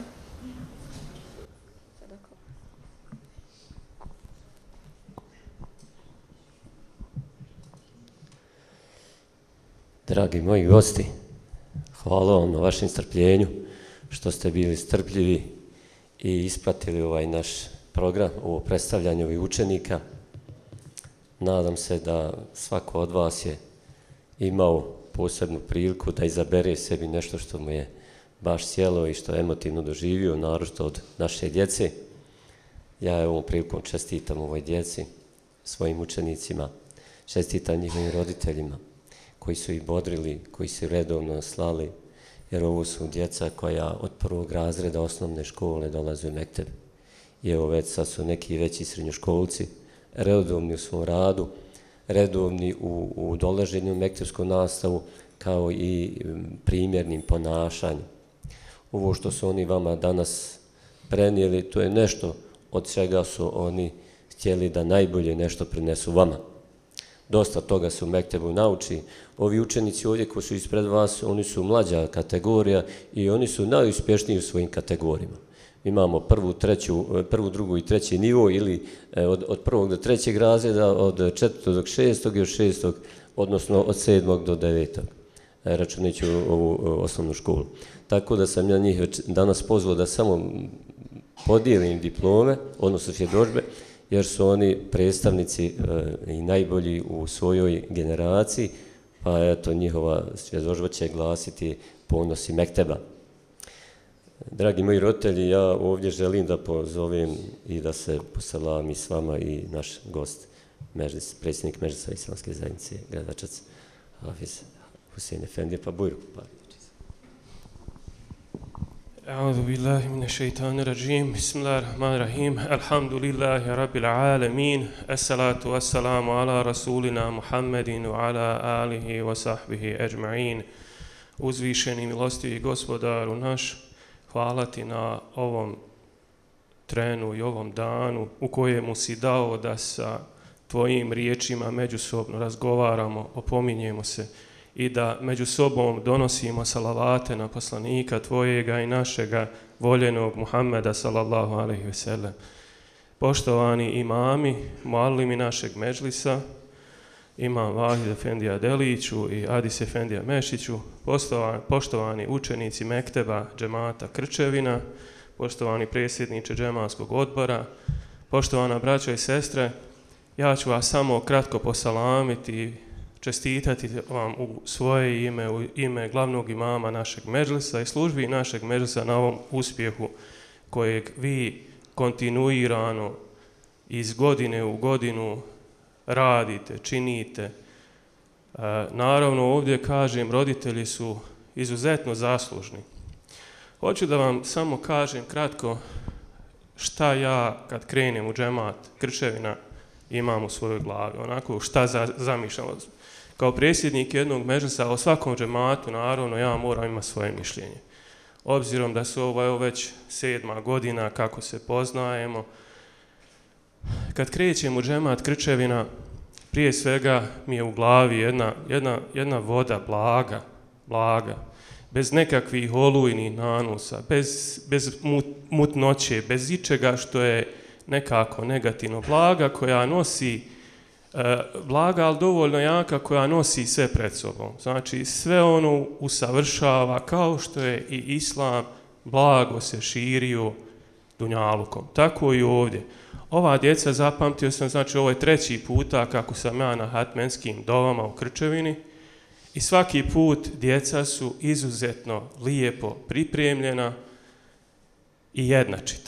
Dragi moji gosti, hvala vam na vašem strpljenju, što ste bili strpljivi i ispratili ovaj naš program, ovo predstavljanje ovih učenika. Nadam se da svako od vas je imao posebnu priliku da izabere sebi nešto što mu je baš sjelo i što je emotivno doživio, naročito od naše djece. Ja ovom prilikom čestitam ovoj djeci, svojim učenicima, čestitam njihovim roditeljima koji su ih bodrili, koji su redovno slali, jer ovo su djeca koja od prvog razreda osnovne škole dolaze u mekteb. I evo već sad su neki veći srednjoškolci redovni u svom radu, redovni u dolaženju u mektebsku nastavu, kao i primjernim ponašanjem. Ovo što su oni vama danas prenijeli, to je nešto od čega su oni htjeli da najbolje nešto prinesu vama. Dosta toga se u mektebu nauči. Ovi učenici ovdje koji su ispred vas, oni su mlađa kategorija i oni su najuspješniji u svojim kategorijama. Imamo prvu, drugu i treći nivo ili od prvog do trećeg razreda, od četvrtog do šestog i od šestog, odnosno od 7. do 9. računajući ovu osnovnu školu. Tako da sam ja njih danas pozvao da samo podijelim diplome, odnosno svjedodžbe, jer su oni predstavnici i najbolji u svojoj generaciji, pa eto njihova svjedodžba će glasiti ponosi mekteba. Dragi moji roditelji, ja ovdje želim da pozovem i da se poselamim s vama i naš gost, predsjednik Medžlisa Islamske zajednice Gradačac, Hafiz Husein Efendija, pa bujru. أعوذ بالله من الشيطان الرجيم بسم الله الرحمن الرحيم الحمد لله رب العالمين الصلاة والسلام على رسولنا محمد وعلى آله وصحبه أجمعين. Uzvišeni milostivi gospodaru naš, hvala ti na ovom trenu i ovom danu u kojemu si dao da sa tvojim riječima međusobno razgovaramo, opominjemo se i da među sobom donosimo salavate na poslanika tvojega i našega voljenog Muhammeda sallallahu alejhi ve sellem. Poštovani imami, muallimi našeg Medžlisa, imam Vahid Efendija Deliću i Adis Efendija Mešiću, poštovani učenici mekteba džemata Krčevina, poštovani predsjedniče džematskog odbora, poštovana braćo i sestre, ja ću vas samo kratko posalamiti i čestitati vam u svoje ime, u ime glavnog imama našeg Medžlisa i službi našeg Medžlisa na ovom uspjehu kojeg vi kontinuirano iz godine u godinu radite, činite, Naravno, ovdje kažem, roditelji su izuzetno zaslužni. Hoću da vam samo kažem kratko šta ja kad krenem u džemat Krčevina imam u svojoj glavi, onako šta zamišljam. Kao predsjednik jednog medžlisa o svakom džematu, naravno, ja moram imati svoje mišljenje. Obzirom da su ovo već 7. godina kako se poznajemo, kad krećem u džemat Krčevina, prije svega mi je u glavi jedna voda blaga, bez nekakvih olujnih nanusa, bez mutnoće, bez ičega što je nekako negativno. Blaga, ali dovoljno jaka, koja nosi sve pred sobom. Znači, sve ono usavršava, kao što je i islam blago se širio dunjalukom. Tako i ovdje. Ova djeca, zapamtio sam, znači ovo je 3. puta kako sam ja na hatmenskim dovama u Krčevini i svaki put djeca su izuzetno lijepo pripremljena i jednačita.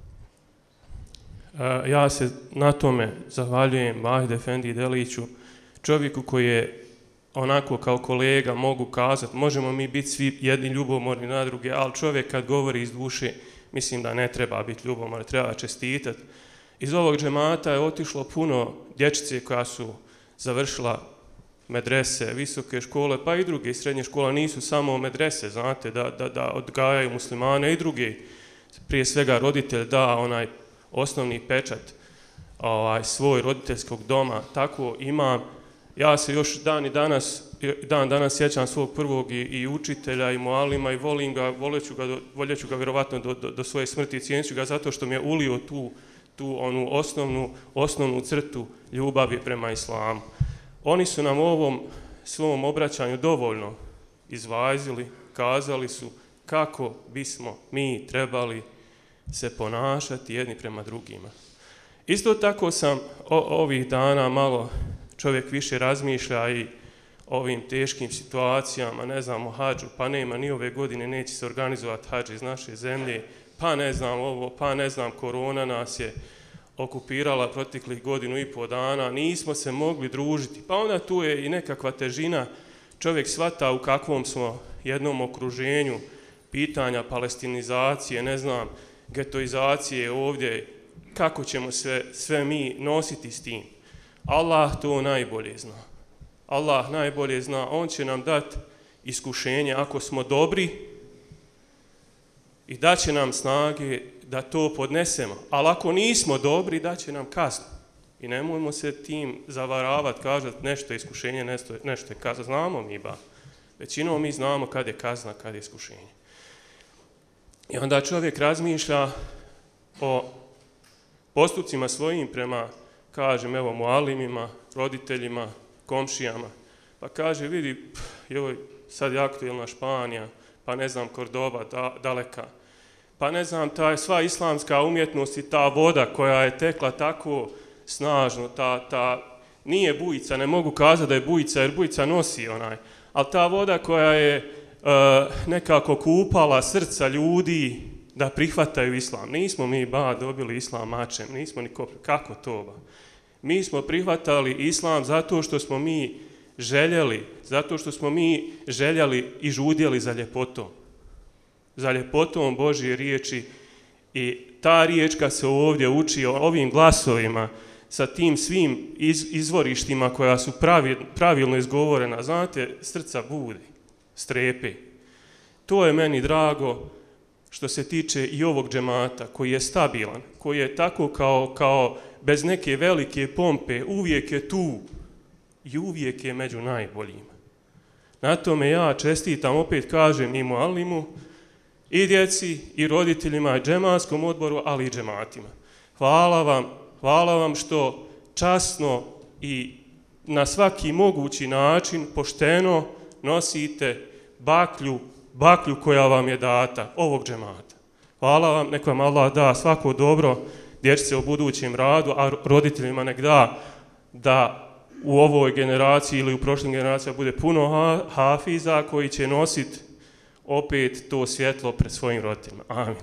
Ja se na tome zahvaljujem Vahid Efendi Deliću, čovjeku koji je onako kao kolega, mogu kazati, možemo mi biti svi jedni ljubomorni na druge, ali čovjek kad govori iz duše, mislim da ne treba biti ljubomor, treba čestitati. Iz ovog džemata je otišlo puno dječice koja su završila medrese, visoke škole, pa i druge srednje škole, nisu samo medrese, znate, da odgajaju muslimane i druge. Prije svega roditelj da onaj osnovni pečat svoj roditeljskog doma, tako imam. Ja se još dan danas sjećam svog prvog i učitelja i mualima i volim ga, voljeću ga vjerovatno do svoje smrti i cijenit ću ga zato što mi je ulio tu onu osnovnu crtu ljubavi prema islamu. Oni su nam u ovom svom obraćanju dovoljno izvazili, kazali su kako bismo mi trebali se ponašati jedni prema drugima. Isto tako sam ovih dana malo čovjek više razmišlja i ovim teškim situacijama, ne znam o hadžu, pa nema ni ove godine, neće se organizovati hadž iz naše zemlje, pa ne znam ovo, pa ne znam, korona nas je okupirala proteklih 1,5 dana, nismo se mogli družiti, pa onda tu je i nekakva težina, čovjek shvata u kakvom smo jednom okruženju, pitanja palestinizacije, ne znam, getoizacije ovdje, kako ćemo sve mi nositi s tim. Allah to najbolje zna. Allah najbolje zna, on će nam dati iskušenje ako smo dobri i daće nam snage da to podnesemo. Ali ako nismo dobri, daće nam kaznu. I nemojmo se tim zavaravati, kažati nešto je iskušenje, nešto je kazna. Znamo mi ba. Većinom mi znamo kad je kazna, kad je iskušenje. I onda čovjek razmišlja o postupcima svojim prema, kažem, evo, mualimima, roditeljima, komšijama. Pa kaže, vidi, joj, sad je aktuelna Španija, pa ne znam, Kordoba, daleka. Pa ne znam, ta sva islamska umjetnost i ta voda koja je tekla tako snažno, nije bujica, ne mogu kazati da je bujica, jer bujica nosi onaj, ali ta voda koja je nekako kupala srca ljudi da prihvataju islam. Nismo mi dobili islam mačem, nismo ni kako to. Mi smo prihvatali islam zato što smo mi željeli i žudjeli za ljepotom Božje riječi i ta riječ kad se ovdje uči ovim glasovima sa tim svim izvorištima koja su pravilno izgovorena, znate, srca bude, strepe. To je meni drago što se tiče i ovog džemata koji je stabilan, koji je tako kao bez neke velike pompe, uvijek je tu i uvijek je među najboljima. Na tome ja čestitam, opet kažem, i muallimu, i djeci, i roditeljima, i džematskom odboru, ali i džematima. Hvala vam što časno i na svaki mogući način pošteno nosite baklju koja vam je data, ovog džemata. Hvala vam, nek vam Allah da svako dobro, dječice u budućem radu, a roditeljima nek da u ovoj generaciji ili u prošlim generacijama bude puno hafiza koji će nositi opet to svjetlo pred svojim roditeljima. Amin.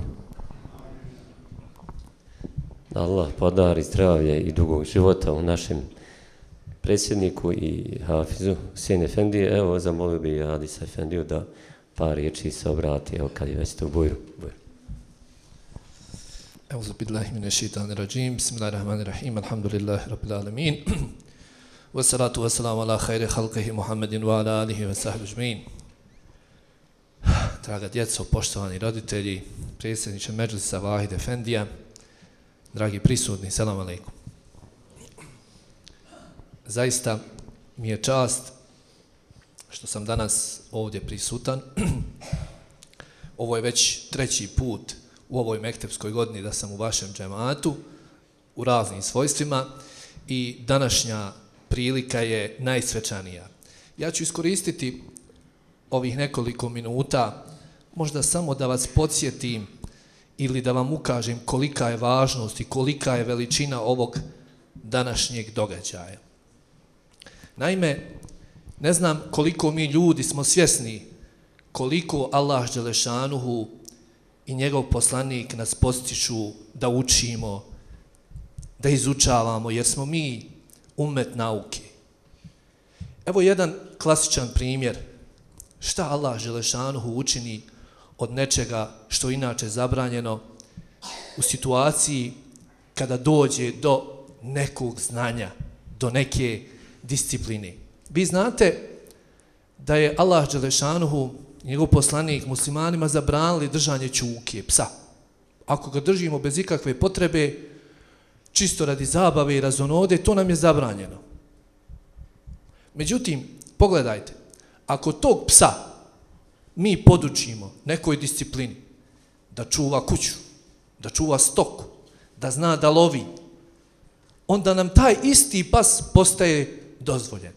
Allah podari zdravlje i dugog života u našem predsjedniku i Hafizu Hüseyin Efendije. Evo, zamolio bi Hadisa Efendiju da par riječi se obrati, evo kad je već to bujru. Euzu billahi mineşşeytanirracim. Bismillahirrahmanirrahim. Elhamdülillahi rabbil alamin. Ve salatu ve selamu ala hayri halqihi Muhammedin ve ala alihi ve sahbihi ecmaîn. Draga djeco, poštovani roditelji, predsjedniče Medžlisa Vahid Efendija, dragi prisutni, selam alejkum. Zaista mi je čast što sam danas ovdje prisutan. Ovo je već treći put u ovoj mektepskoj godini da sam u vašem džematu, u raznim svojstvima, i današnja prilika je najsvečanija. Ja ću iskoristiti ovih nekoliko minuta možda samo da vas podsjetim ili da vam ukažem kolika je važnost i kolika je veličina ovog današnjeg događaja. Naime, ne znam koliko mi ljudi smo svjesni koliko Allah dželešanuhu i njegov poslanik nas postiču da učimo, da izučavamo, jer smo mi ummet nauke. Evo jedan klasičan primjer šta Allah dželešanuhu učini od nečega što je inače zabranjeno u situaciji kada dođe do nekog znanja, do neke discipline. Vi znate da je Allah dželešanuhu, njegov poslanik, muslimanima zabranili držanje čuke, psa. Ako ga držimo bez ikakve potrebe, čisto radi zabave i razonode, to nam je zabranjeno. Međutim, pogledajte, ako tog psa mi podučimo nekoj disciplini, da čuva kuću, da čuva stoku, da zna da lovi, onda nam taj isti pas postaje dozvoljen.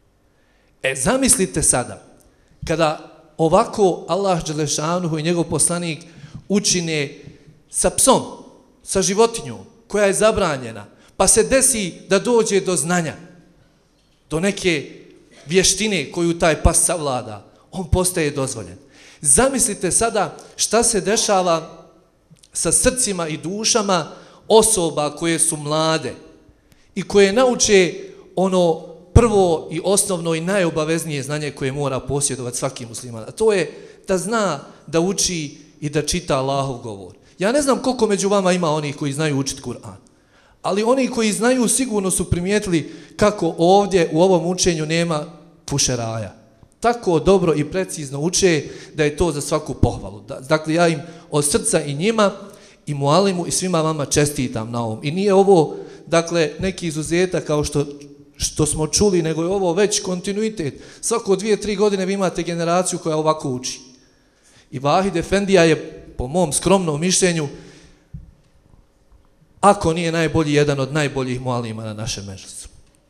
Zamislite sada, kada ovako Allah dželešanuhu i njegov poslanik učine sa psom, sa životinjom koja je zabranjena, pa se desi da dođe do znanja, do neke vještine koju taj pas savlada, on postaje dozvoljen. Zamislite sada šta se dešava sa srcima i dušama osoba koje su mlade i koje nauče ono prvo i osnovno i najobaveznije znanje koje mora posjedovati svaki musliman. A to je da zna da uči i da čita Allahov govor. Ja ne znam koliko među vama ima onih koji znaju učiti Kur'an, ali oni koji znaju sigurno su primijetili kako ovdje u ovom učenju nema fušeraja. Tako dobro i precizno uče da je to za svaku pohvalu. Dakle, ja im od srca i njima i mualimu i svima vama čestitam na ovom. I nije ovo, dakle, neki izuzetak kao što smo čuli, nego je ovo već kontinuitet. Svako 2-3 godine vi imate generaciju koja ovako uči. I Vahid Efendija je, po mom skromnom mišljenju, ako nije najbolji, jedan od najboljih mualima na našem medžlisu.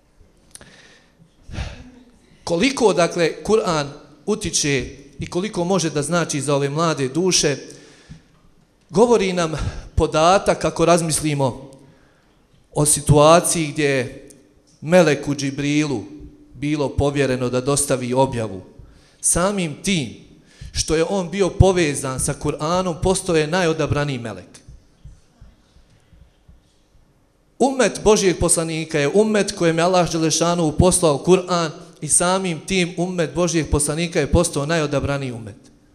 Koliko, dakle, Kur'an utiče i koliko može da znači za ove mlade duše, govori nam podatak kako razmislimo o situaciji gdje je Meleku Džibrilu bilo povjereno da dostavi objavu. Samim tim što je on bio povezan sa Kur'anom, postao je najodabraniji melek. Ummet Božijeg poslanika je ummet kojem je Allah dželešanuhu poslao Kur'an i samim tim ummet Božijeg poslanika je postao najodabraniji ummet.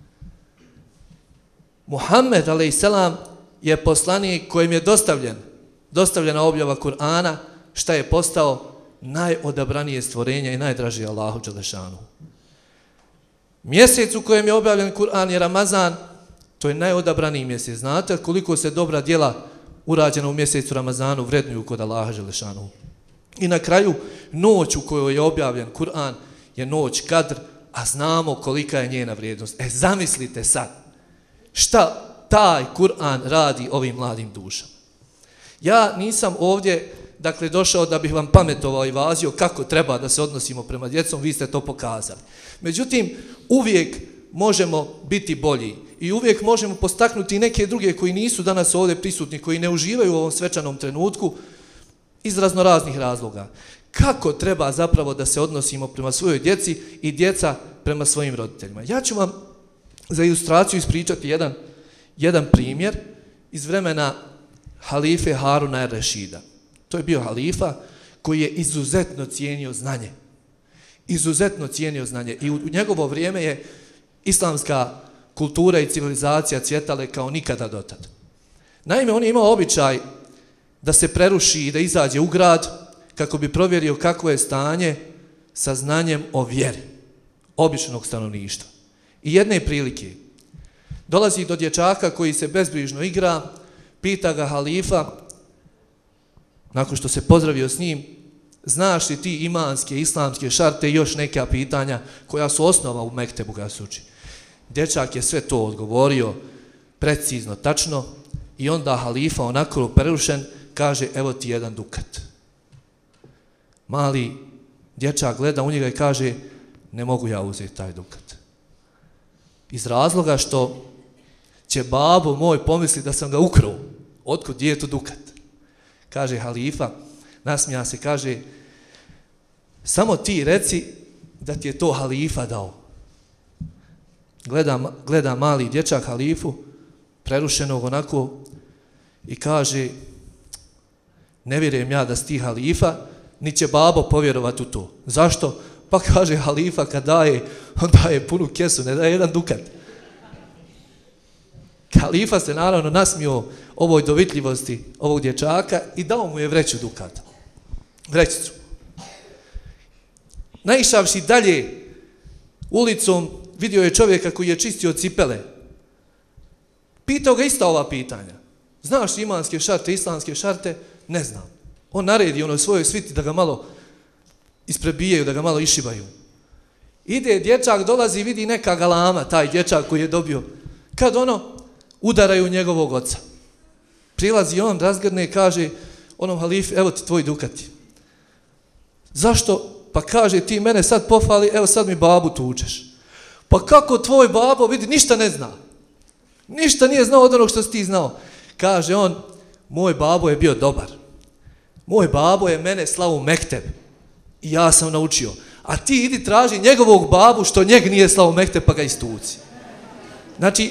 Muhammed a.s. je poslanik kojem je dostavljena objava Kur'ana, šta je postao najodabranije stvorenje i najdraži Allahu dželešanuhu. Mjesec u kojem je objavljen Kur'an je Ramazan, to je najodabraniji mjesec. Znate koliko se dobra djela urađena u mjesecu Ramazanu vrednuju kod Allaha dželešanuhu. I na kraju, noć u kojoj je objavljen Kur'an je noć Kadr, a znamo kolika je njena vrijednost. Zamislite sad, šta taj Kur'an radi ovim mladim dušama. Ja nisam ovdje, dakle, došao da bih vam pametovao i vazio kako treba da se odnosimo prema djecom, vi ste to pokazali. Međutim, uvijek možemo biti bolji i uvijek možemo postaknuti neke druge koji nisu danas ovdje prisutni, koji ne uživaju u ovom svečanom trenutku iz raznoraznih razloga. Kako treba zapravo da se odnosimo prema svojoj djeci i djeca prema svojim roditeljima. Ja ću vam za ilustraciju ispričati jedan primjer iz vremena halife Haruna er-Rešida. To je bio halifa koji je izuzetno cijenio znanje. Izuzetno cijenio znanje. I u njegovo vrijeme je islamska kultura i civilizacija cvjetale kao nikada dotad. Naime, on je imao običaj da se preruši i da izađe u grad kako bi provjerio kakvo je stanje sa znanjem o vjeri običnog stanovništva. I jedne prilike dolazi do dječaka koji se bezbrižno igra, pita ga halifa, nakon što se pozdravio s njim, znaš li ti imanske, islamske šarte i još neka pitanja koja su osnova u mektebu kada se uči. Dječak je sve to odgovorio precizno, tačno i onda halifa onako prerušen kaže evo ti 1 dukat. Mali dječak gleda u njega i kaže ne mogu ja uzeti taj dukat. Iz razloga što će babo moj pomisli da sam ga ukrao. Otkud djetu dukat? Kaže halifa, nasmija se, kaže samo ti reci da ti je to halifa dao. Gleda mali dječak halifu, prerušenog onako i kaže ne vjerujem ja da si ti halifa, ni će babo povjerovati u to. Zašto? Pa kaže halifa kad daje, on daje punu kesu, ne daje 1 dukat. Halifa se naravno nasmio ovoj dovitljivosti ovog dječaka i dao mu je vreću dukata. Vrećicu. Naišavši dalje ulicom, vidio je čovjeka koji je čistio cipele. Pitao ga ista ova pitanja. Znaš imanske šarte, islamske šarte? Ne znam. On naredi onoj svojoj sviti da ga malo isprebijaju, da ga malo išibaju. Ide dječak, dolazi, vidi neka galama, taj dječak koji je dobio. Kad udaraju njegovog oca. Prilazi on, razgrne i kaže onom halifi, evo ti tvoj dukati. Zašto? Pa kaže ti mene sad pofali, evo sad mi babu tučeš. Pa kako tvoj babo, vidi, ništa ne zna. Ništa nije znao od onog što si ti znao. Kaže on, moj babo je bio dobar. Moj babo je mene slao u mekteb i ja sam naučio. A ti idi traži njegovog babu što njeg nije slao u mekteb pa ga istuci. Znači,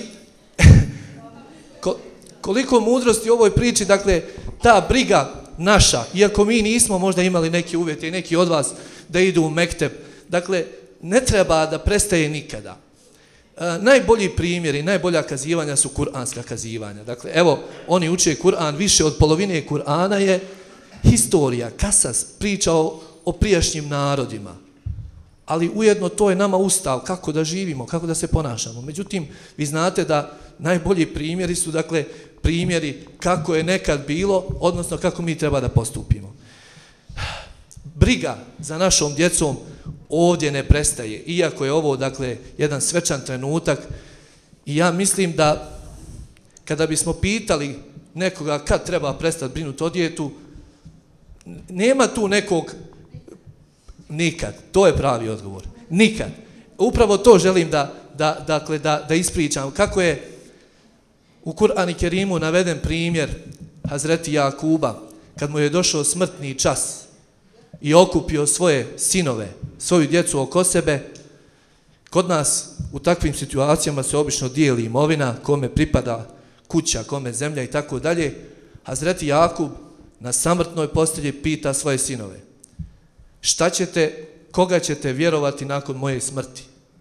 koliko mudrosti u ovoj priči, dakle, ta briga naša, iako mi nismo možda imali neke uvjete i neki od vas da idu u mekteb, dakle, ne treba da prestaje nikada. Najbolji primjeri, najbolja kazivanja su kuranska kazivanja. Dakle, evo, oni uče Kur'an, više od polovine Kur'ana je historija, kasas, priča o prijašnjim narodima. Ali ujedno to je nama ustav kako da živimo, kako da se ponašamo. Međutim, vi znate da najbolji primjeri su, dakle, primjeri kako je nekad bilo, odnosno kako mi treba da postupimo. Briga za našom djecom ovdje ne prestaje, iako je ovo, dakle, jedan svečan trenutak i ja mislim da kada bismo pitali nekoga kad treba prestati brinuti o djetu, nema tu nekog nikad, to je pravi odgovor, nikad. Upravo to želim da ispričam, kako je u Kur'anu Kerimu naveden primjer Hazreti Jakuba, kad mu je došao smrtni čas i okupio svoje sinove, svoju djecu oko sebe. Kod nas u takvim situacijama se obično dijeli imovina, kome pripada kuća, kome zemlja i tako dalje. Hazreti Jakub na samrtnoj postelji pita svoje sinove, šta ćete, koga ćete vjerovati nakon moje smrti?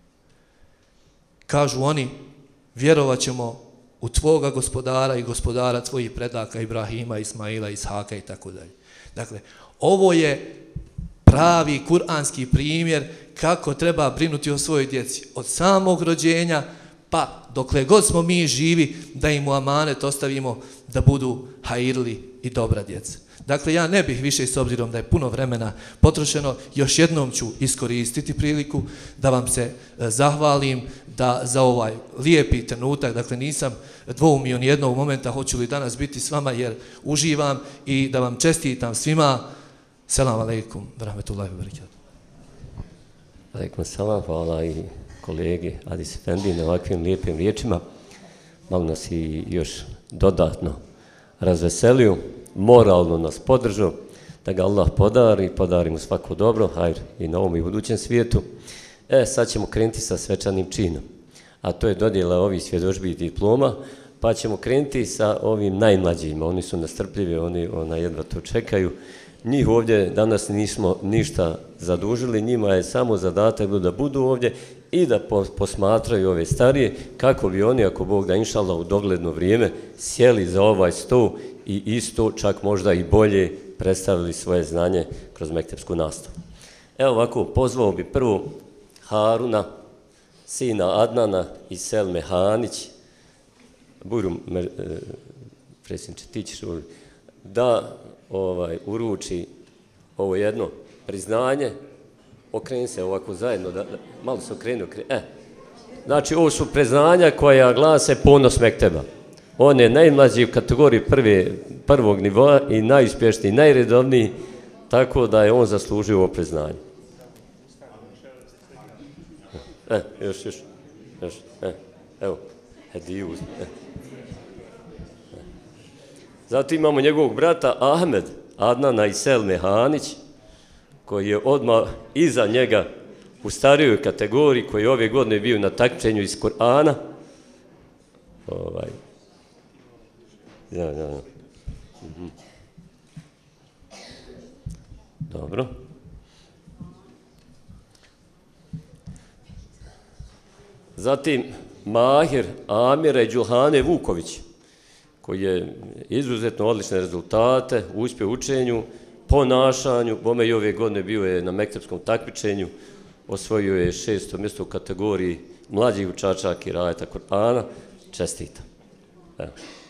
Kažu oni, vjerovat ćemo u tvoga gospodara i gospodara tvojih predaka Ibrahima, Ismaila, Ishaka i tako dalje. Dakle, ovo je pravi kuranski primjer kako treba brinuti o svojoj djeci. Od samog rođenja pa dokle god smo mi živi da im u amanet ostavimo da budu hajirli i dobra djeca. Dakle, ja ne bih više, s obzirom da je puno vremena potrošeno, još jednom ću iskoristiti priliku da vam se zahvalim da za ovaj lijepi trenutak, dakle nisam dvoumio ni jednog momenta hoću li danas biti s vama jer uživam i da vam čestitam svima. Selam alejkum, rahmetullahi wa barakatuh. Alejkum selam, hvala i kolegi Adis Efendi na ovakvim lijepim riječima. Malo nas i još dodatno razveselio, moralno nas podržao, da ga Allah podari mu svako dobro, hajr i na ovom i budućem svijetu. Sad ćemo krenuti sa svečanim činom, a to je dodjela ovih svjedodžbi i diploma, pa ćemo krenuti sa ovim najmlađima. Oni su nastrpljivi, oni jedva to čekaju. njih ovdje danas nismo ništa zadužili, njima je samo zadatak da budu ovdje i da posmatraju ove starije, kako bi oni, ako Bog da inša Allah, u dogledno vrijeme sjeli za ovaj sto i isto, čak možda i bolje, predstavili svoje znanje kroz mektepsku nastavu. Evo ovako, pozvao bi prvo Haruna, sina Adnana i Selme Hanić, Bujrum, predsjedniče, ti ćeš da uruči ovo jedno priznanje, okreni se ovako zajedno, malo se okreni. Znači, ovo su priznanja koja glase ponos mekteba. On je najmlađi u kategoriji prvog nivoa i najuspješniji, najredovniji, tako da je on zaslužio ovo priznanje. Još. Evo, hediju uzme. Zatim imamo njegovog brata Ahmed Adnana i Selme Hanić, koji je odmah iza njega u starijoj kategoriji, koji je ove godine bio na takmičenju iz Kur'ana. Dobro. Zatim Mahir Amira i Đulhane Vuković, koji je izuzetno odlične rezultate, uspio u učenju, ponašanju, bome i ove godine bio je na mektepskom takmičenju, osvojio je 6. mjesto u kategoriji mlađih učača kirajeta Kur'ana, čestitam. Evo.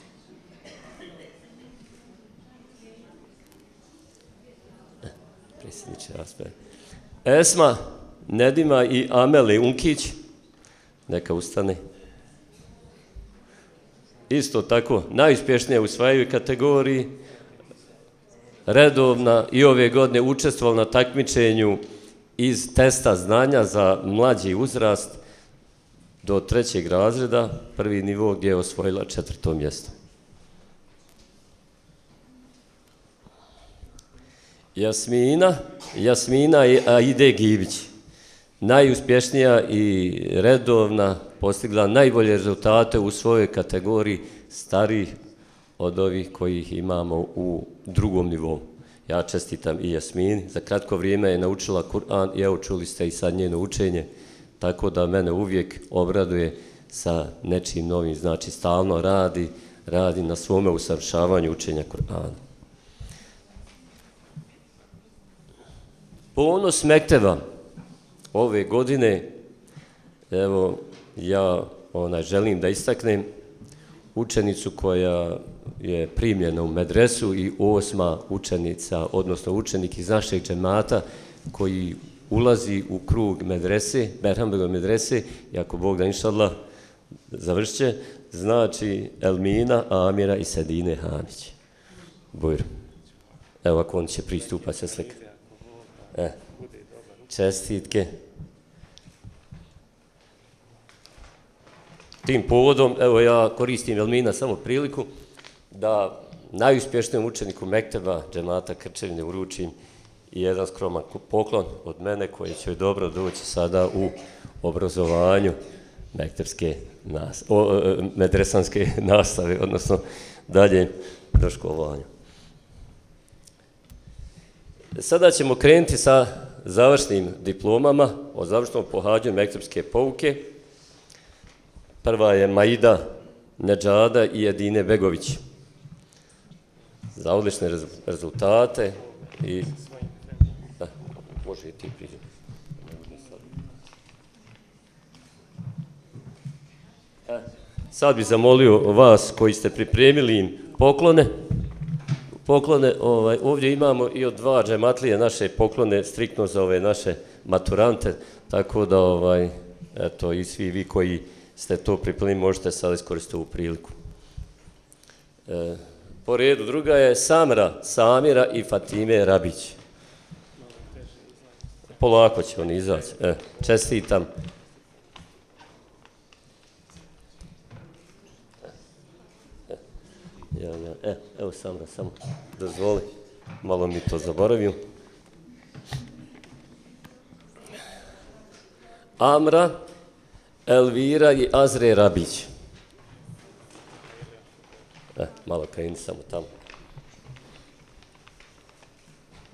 Predsjedniče rasprave. Esma, Nedima i Ameli Unkić, neka ustane. Isto tako, najuspješnija u svojoj kategoriji, redovna i ove godine učestvovala na takmičenju iz testa znanja za mlađi uzrast do 3. razreda, prvi nivo gdje je osvojila 4. mjesto. Jasmina Aide Gibić, najuspješnija i redovna, postigla najbolje rezultate u svojoj kategoriji, starih od ovih kojih imamo u 2. nivou. Ja čestitam i Jasmini, za kratko vrijeme je naučila Kur'an i evo čuli ste i sad njeno učenje, tako da mene uvijek obraduje sa nečim novim, znači stalno radi na svome usavršavanju učenja Kur'ana. Ponos mekteba ove godine, evo ja želim da istaknem učenicu koja je primljena u medresu i 8. učenica, odnosno učenik iz našeg džemata koji ulazi u krug medrese, Berhambegove medrese, i ako Bog da inša Allah završit će, znači Elmina, Amira i Sedine Hanić. Bujr. Evo ako on će pristupati sa slika. Čestitke. Tim povodom, evo ja koristim Elmina samo priliku da najuspješnijem učeniku mekteba džemata Krčevine uručim i jedan skroman poklon od mene koji će dobro doći sada u obrazovanju medresanske nastave, odnosno dalje doškolovanja. Sada ćemo krenuti sa završnim diplomama o završnom pohađanju mektepske pouke. Prva je Maida Nedžada i Edine Begović. Za odlične rezultate i... Može i ti priđe. Sad bih zamolio vas koji ste pripremili im poklone. Ovdje imamo i od 2 džematlije naše poklone striktno za ove naše maturante, tako da eto i svi vi koji ste to pripremili možete sad iskoristiti ovu priliku. Po redu druga je Samira i Fatime Rabić. Polako će oni izaći. Čestitam. Evo Samra, samo dozvoli, malo mi to zaboravio. Amra, Elvira i Azre Rabić. Malo kreni samo tamo.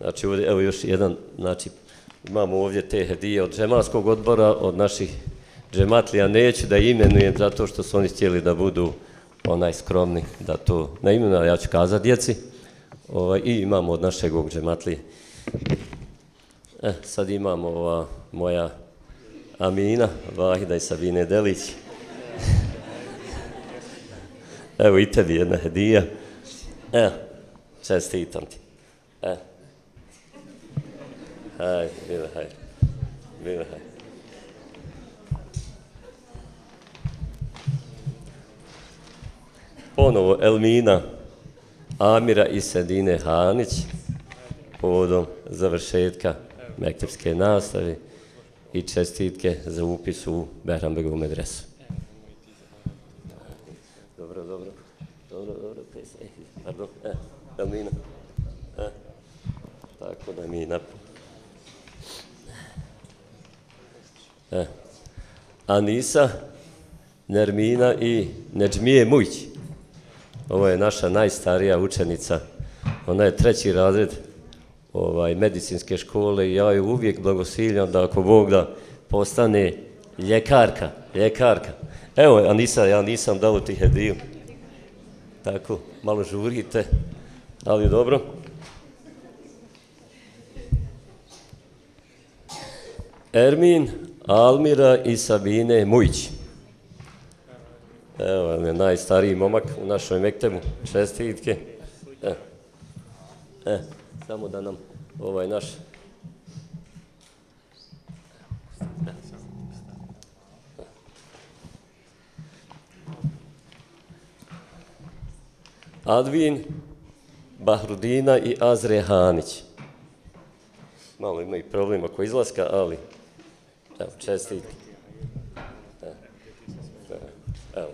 Znači, ovdje, evo još jedan, znači, imamo ovdje te hedije od džematskog odbora, od naših džematlija, neću da imenujem zato što su oni htjeli da budu skromni, da to ne imenujem, ja ću kazati djeci. I imamo od našeg ovog džematlije. Sad imamo ova moja Amina, Vahida i Sabine Delić. Evo i tebi jedna hedija. Čestitam ti. Hajde, bilo hajde. Bilo hajde. Ponovo Elmina Amira i Sedine Hanić povodom završetka mektepske nastave i čestitke za upis u Behrambegovu medresu. Dobro. Pardon, Elmina. Tako da mi Anisa, Nermina i Nedžmije Mujić. Ovo je naša najstarija učenica. Ona je 3. razred medicinske škole i ja ju uvijek blagosiljam da ako Bog da postane ljekarka. Evo, Anisa, ja nisam dao ti hediju. Tako, malo žurite, ali dobro. Ermin, Almira i Sabine Mujić. Evo vam je najstariji momak u našoj mektebu. Čestitke. Samo da nam naš... Advin, Bahrudina i Azre Hanić. Malo imaju problem oko izlaska, ali evo, čestitke. Evo.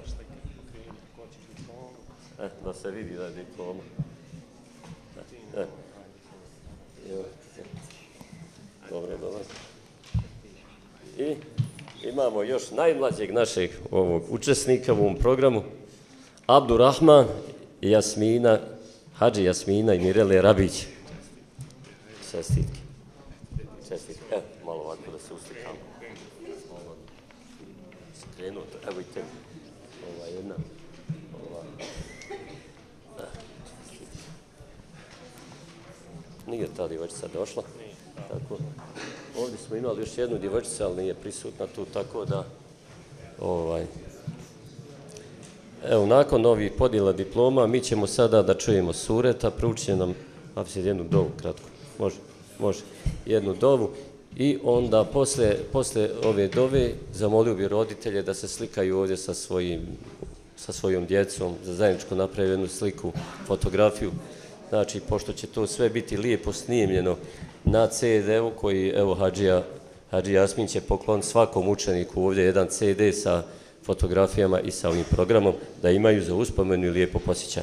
Da se vidi da je diploma. Dobro. I imamo još najmlađeg našeg učesnika u ovom programu, Abdurrahman i Jasmina, Hadži Jasmina i Mirele Rabić. Čestitke. Evo, malo ovako da se uslikamo. Skrenuto, evo i tebi. Ova jedna. Nije ta djevojčica došla. Tako. Ovdje smo imali još jednu djevojčicu, ali nije prisutna tu, tako da... Evo, nakon ovih podjela diploma, mi ćemo sada da čujemo sureta, proučit nam jednu dovu, kratko. Može. Jednu dovu. I onda, posle ove dove, zamolio bi roditelje da se slikaju ovdje sa svojom djecom, za zajedničko napravi jednu sliku, fotografiju. Znači, pošto će to sve biti lijepo snimljeno na CD-u koji, evo, Hadži Jasmin će pokloniti svakom učeniku ovdje jedan CD sa fotografijama i sa ovim programom, da imaju za uspomenu i lijepo posjećanje.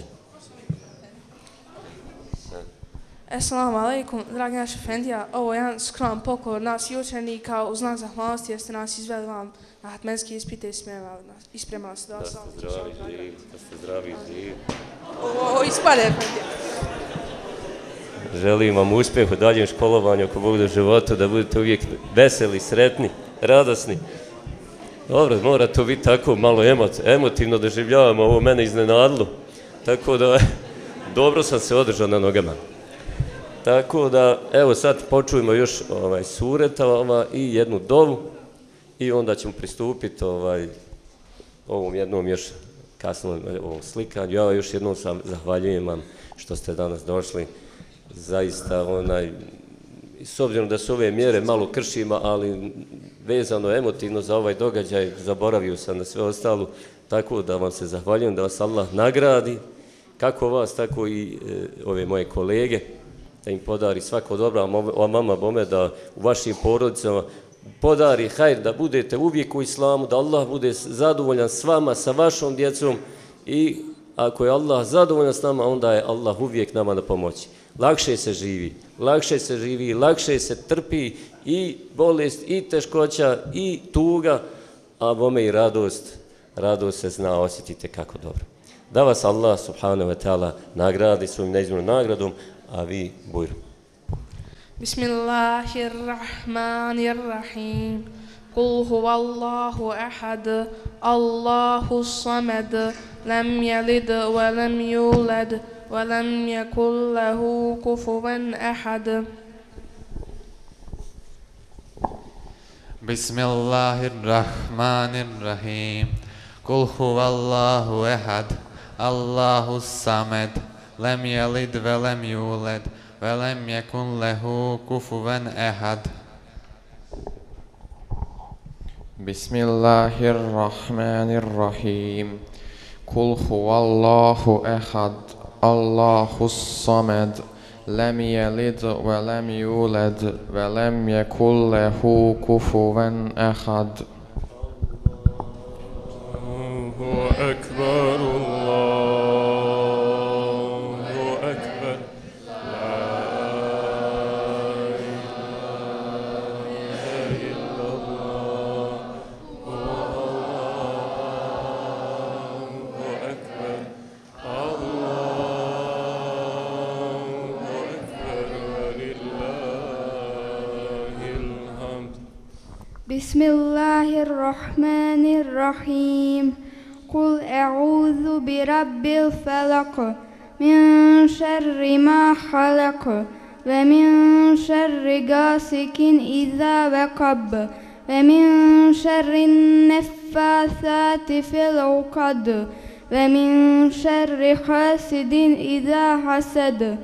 Assalamu alaikum, dragi naši efendija. Ovo je jedan skroman poklon od nas i učenika u znak zahvalnosti jer ste nas izveli vam na hatmenske ispite i spremali se da vas... Da ste zdravi i živi. Ovo ispade, efendija. Želim vam uspjeh u daljem školovanju, ako Bog da životu, da budete uvijek veseli, sretni, radosni. Dobro, mora to biti tako malo emotivno doživljavamo, ovo mene iznenadilo. Tako da, dobro sam se održao na nogama. Tako da, evo sad počujemo još sureta i jednu dovu i onda ćemo pristupiti ovom jednom još kasnom ovom slikanju. Ja još jednom zahvaljujem vam što ste danas došli. Zaista, s obzirom da su ove mjere malo kršima, ali vezano emotivno za ovaj događaj, zaboravio sam na sve ostalo, tako da vam se zahvaljujem, da vas Allah nagradi, kako vas, tako i ove moje kolege, da im podari svako dobro, a mama bome da u vašim porodicama podari hajr, da budete uvijek u islamu, da Allah bude zadovoljan s vama, sa vašom djecom i ako je Allah zadovoljan s nama, onda je Allah uvijek nama na pomoći. Lakše se živi, lakše se trpi i bolest, i teškoća, i tuga, a bome i radost se zna osjetite kako dobro. Da vas Allah subhanahu wa ta'ala nagradi svojim neizmjernom nagradom, a vi bujru. Bismillahirrahmanirrahim. Kul huvallahu ahad, Allahu samad, lam yalid wa lam yulad, wa lam yakul lahu kufuwan ahad. Bismillahirrahmanirrahim. Kul huvallahu ahad, Allahu samad, lam yalid wa lam yulad, wa lam yakun lahu kufuwan ahad. Bismillahirrahmanirrahim. Kul huvallahu ahad, Allahu samad, lam yalid wa lam yulad, wa lam yakul lahu kufuwan ahad. Allahu akbar, Allahu akbar. Bismillahirrahmanirrahim. Qul a'udzu birabbil falaq min syarri ma khalaq wa min syarri ghasikin idza waqab wa min syarri naffatsati fil 'uqad wa min syarri hasidin idza hasad.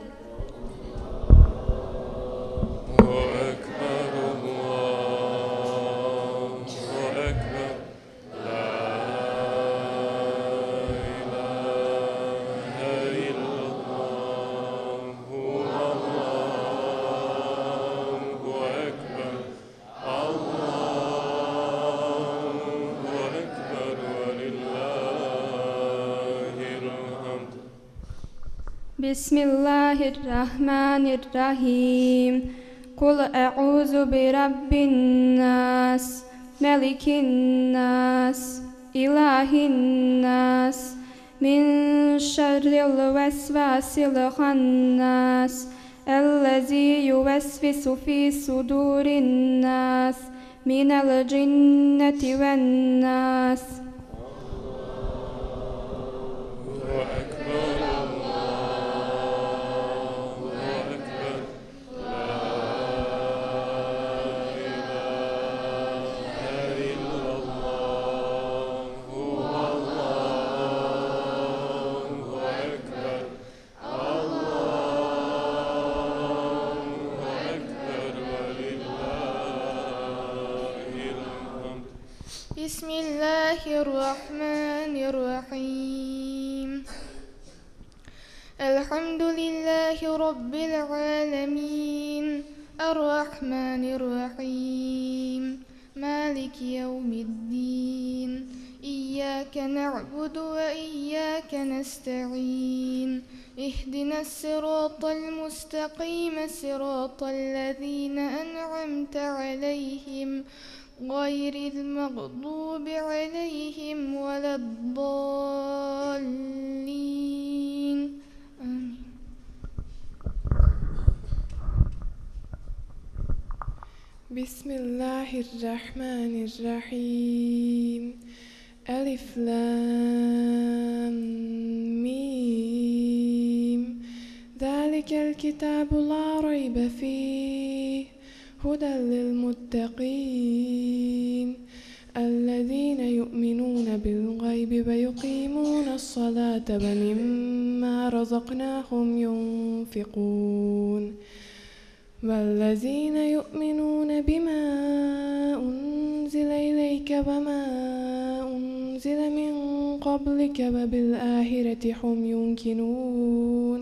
Bismillahirrahmanirrahim. Qul a'udzu birabbin nas, malikin nas, ilahin nas, min syarril waswasil khannas, allazi yuwaswisu fi sudurin nas, minal jinnati wan nas. Bismillahirrahmanirrahim. Alhamdulillahi rabbil alamin, arrahmanirrahim, maliki yawmiddin, iyyaka na'budu wa iyyaka nasta'in, ihdinas siratal mustaqim, siratal ladzina an'amta 'alaihim غير المغضوب عليهم ولا الضالين آمين. بسم الله الرحمن الرحيم. ألف لام ميم. ذلك الكتاب لا ريب فيه هدى للمتقين الذين يؤمنون بالغيب ويقيمون الصلاة ومما رزقناهم ينفقون والذين يؤمنون بما أنزل إليك وما أنزل من قبلك وبالآخرة هم يوقنون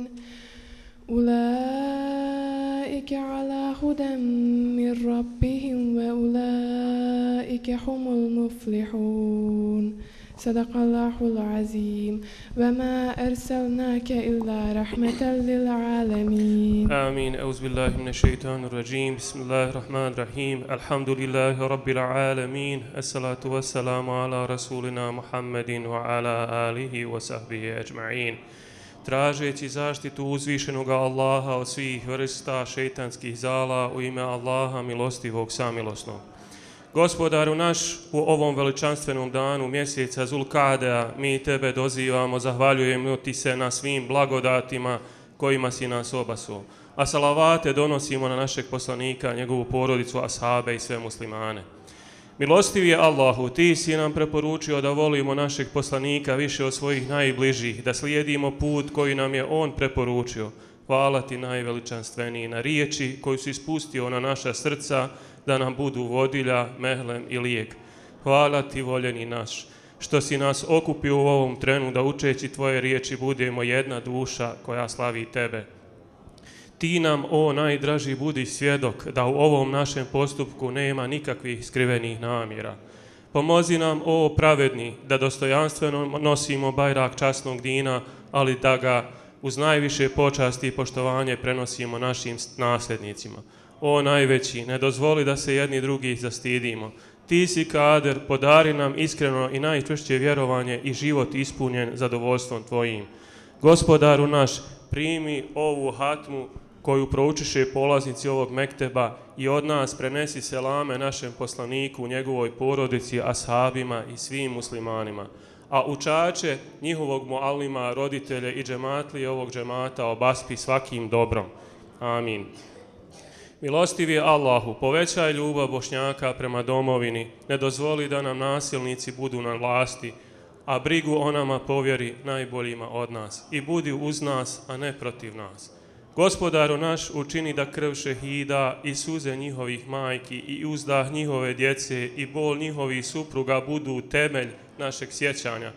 أولئك على هدى من ربهم وأولئك هم المفلحون. صدق الله العظيم. وما أرسلناك إلا رحمة للعالمين. آمين. أعوذ بالله من الشيطان الرجيم. بسم الله الرحمن الرحيم. الحمد لله رب العالمين. الصلاة والسلام على رسولنا محمد وعلى آله وصحبه أجمعين. tražeći zaštitu uzvišenoga Allaha od svih vrsta šejtanskih zala u ime Allaha milostivog samilosnog. Gospodaru naš, u ovom veličanstvenom danu mjeseca Zulkadea mi tebe dozivamo, zahvaljujemo ti se na svim blagodatima kojima si nas obasuo. A salavate donosimo na našeg poslanika, njegovu porodicu, ashabe i sve muslimane. Milostiv je Allahu, ti si nam preporučio da volimo našeg poslanika više od svojih najbližih, da slijedimo put koji nam je on preporučio. Hvala ti najveličanstveniji na riječi koju si ispustio na naša srca, da nam budu vodilja, mehlem i lijek. Hvala ti, voljeni naš, što si nas okupio u ovom trenu da učeći tvoje riječi budemo jedna duša koja slavi tebe. Ti nam, o najdraži, budi svjedok da u ovom našem postupku nema nikakvih skrivenih namjera. Pomozi nam, o pravedni, da dostojanstveno nosimo bajrak časnog dina, ali da ga uz najviše počasti i poštovanje prenosimo našim nasljednicima. O najveći, ne dozvoli da se jedni drugi zastidimo. Ti si kader, podari nam iskreno i najčvršće vjerovanje i život ispunjen zadovoljstvom tvojim. Gospodaru naš, primi ovu hatmu koju proučiše polaznici ovog mekteba i od nas prenesi selame našem poslaniku, njegovoj porodici, ashabima i svim muslimanima. A učače njihovog muallima, roditelje i džematlije ovog džemata obaspi svakim dobrom. Amin. Milostivi Allahu, povećaj ljubav Bošnjaka prema domovini, ne dozvoli da nam nasilnici budu na vlasti, a brigu o nama povjeri najboljima od nas i budi uz nas, a ne protiv nas. Gospodaru naš, učini da krv šehida i suze njihovih majki i uzdah njihove djece i bol njihovih supruga budu temelj našeg sjećanja,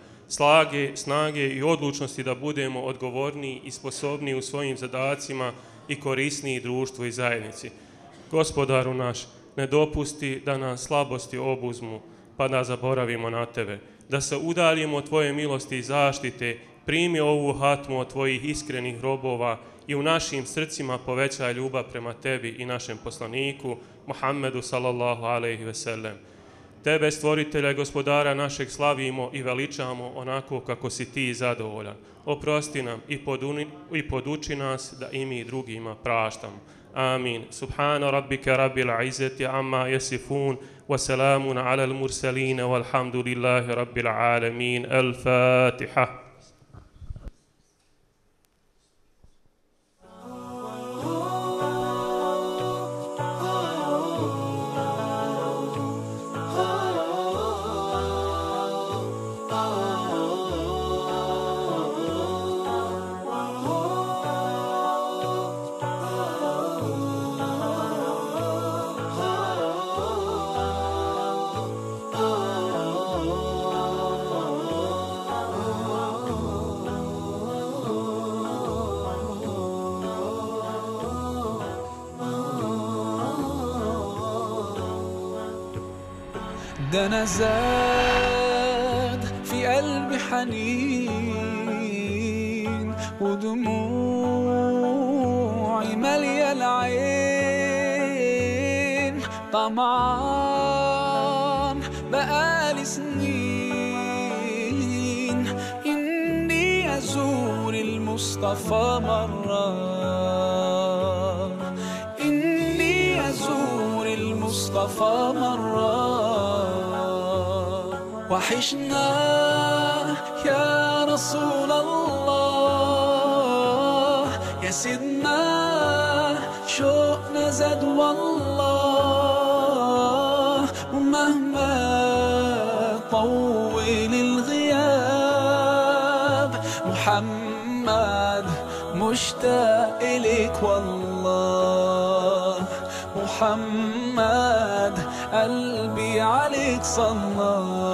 snage i odlučnosti da budemo odgovorniji i sposobniji u svojim zadacima i korisniji društvu i zajednici. Gospodaru naš, ne dopusti da nas slabosti obuzmu, pa da zaboravimo na tebe, da se udaljimo od tvoje milosti i zaštite, primi ovu hatmu od tvojih iskrenih robova i u našim srcima povećaj ljubav prema tebi i našem poslaniku, Muhammedu sallallahu alejhi ve sellem. Tebe, stvoritelja i gospodara našeg, slavimo i veličamo onako kako si ti zadovoljan. Oprosti nam i poduči nas da i mi drugima praštamo. Amin. Subhana rabbika rabbil izzati amma yasifun wa salamun ala al-mursalin walhamdulillahi rabbil alamin. Al-Fatiha. دنا زاد في قلبي حنين ودموعي مالية العين طمعان بقالي سنين إني أزور المصطفى مرة إني أزور المصطفى مرة وحشنا يا رسول الله يا سيدنا شوقنا زاد والله ومهما طول الغياب محمد مشتاق إليك والله محمد قلبي عليك صلى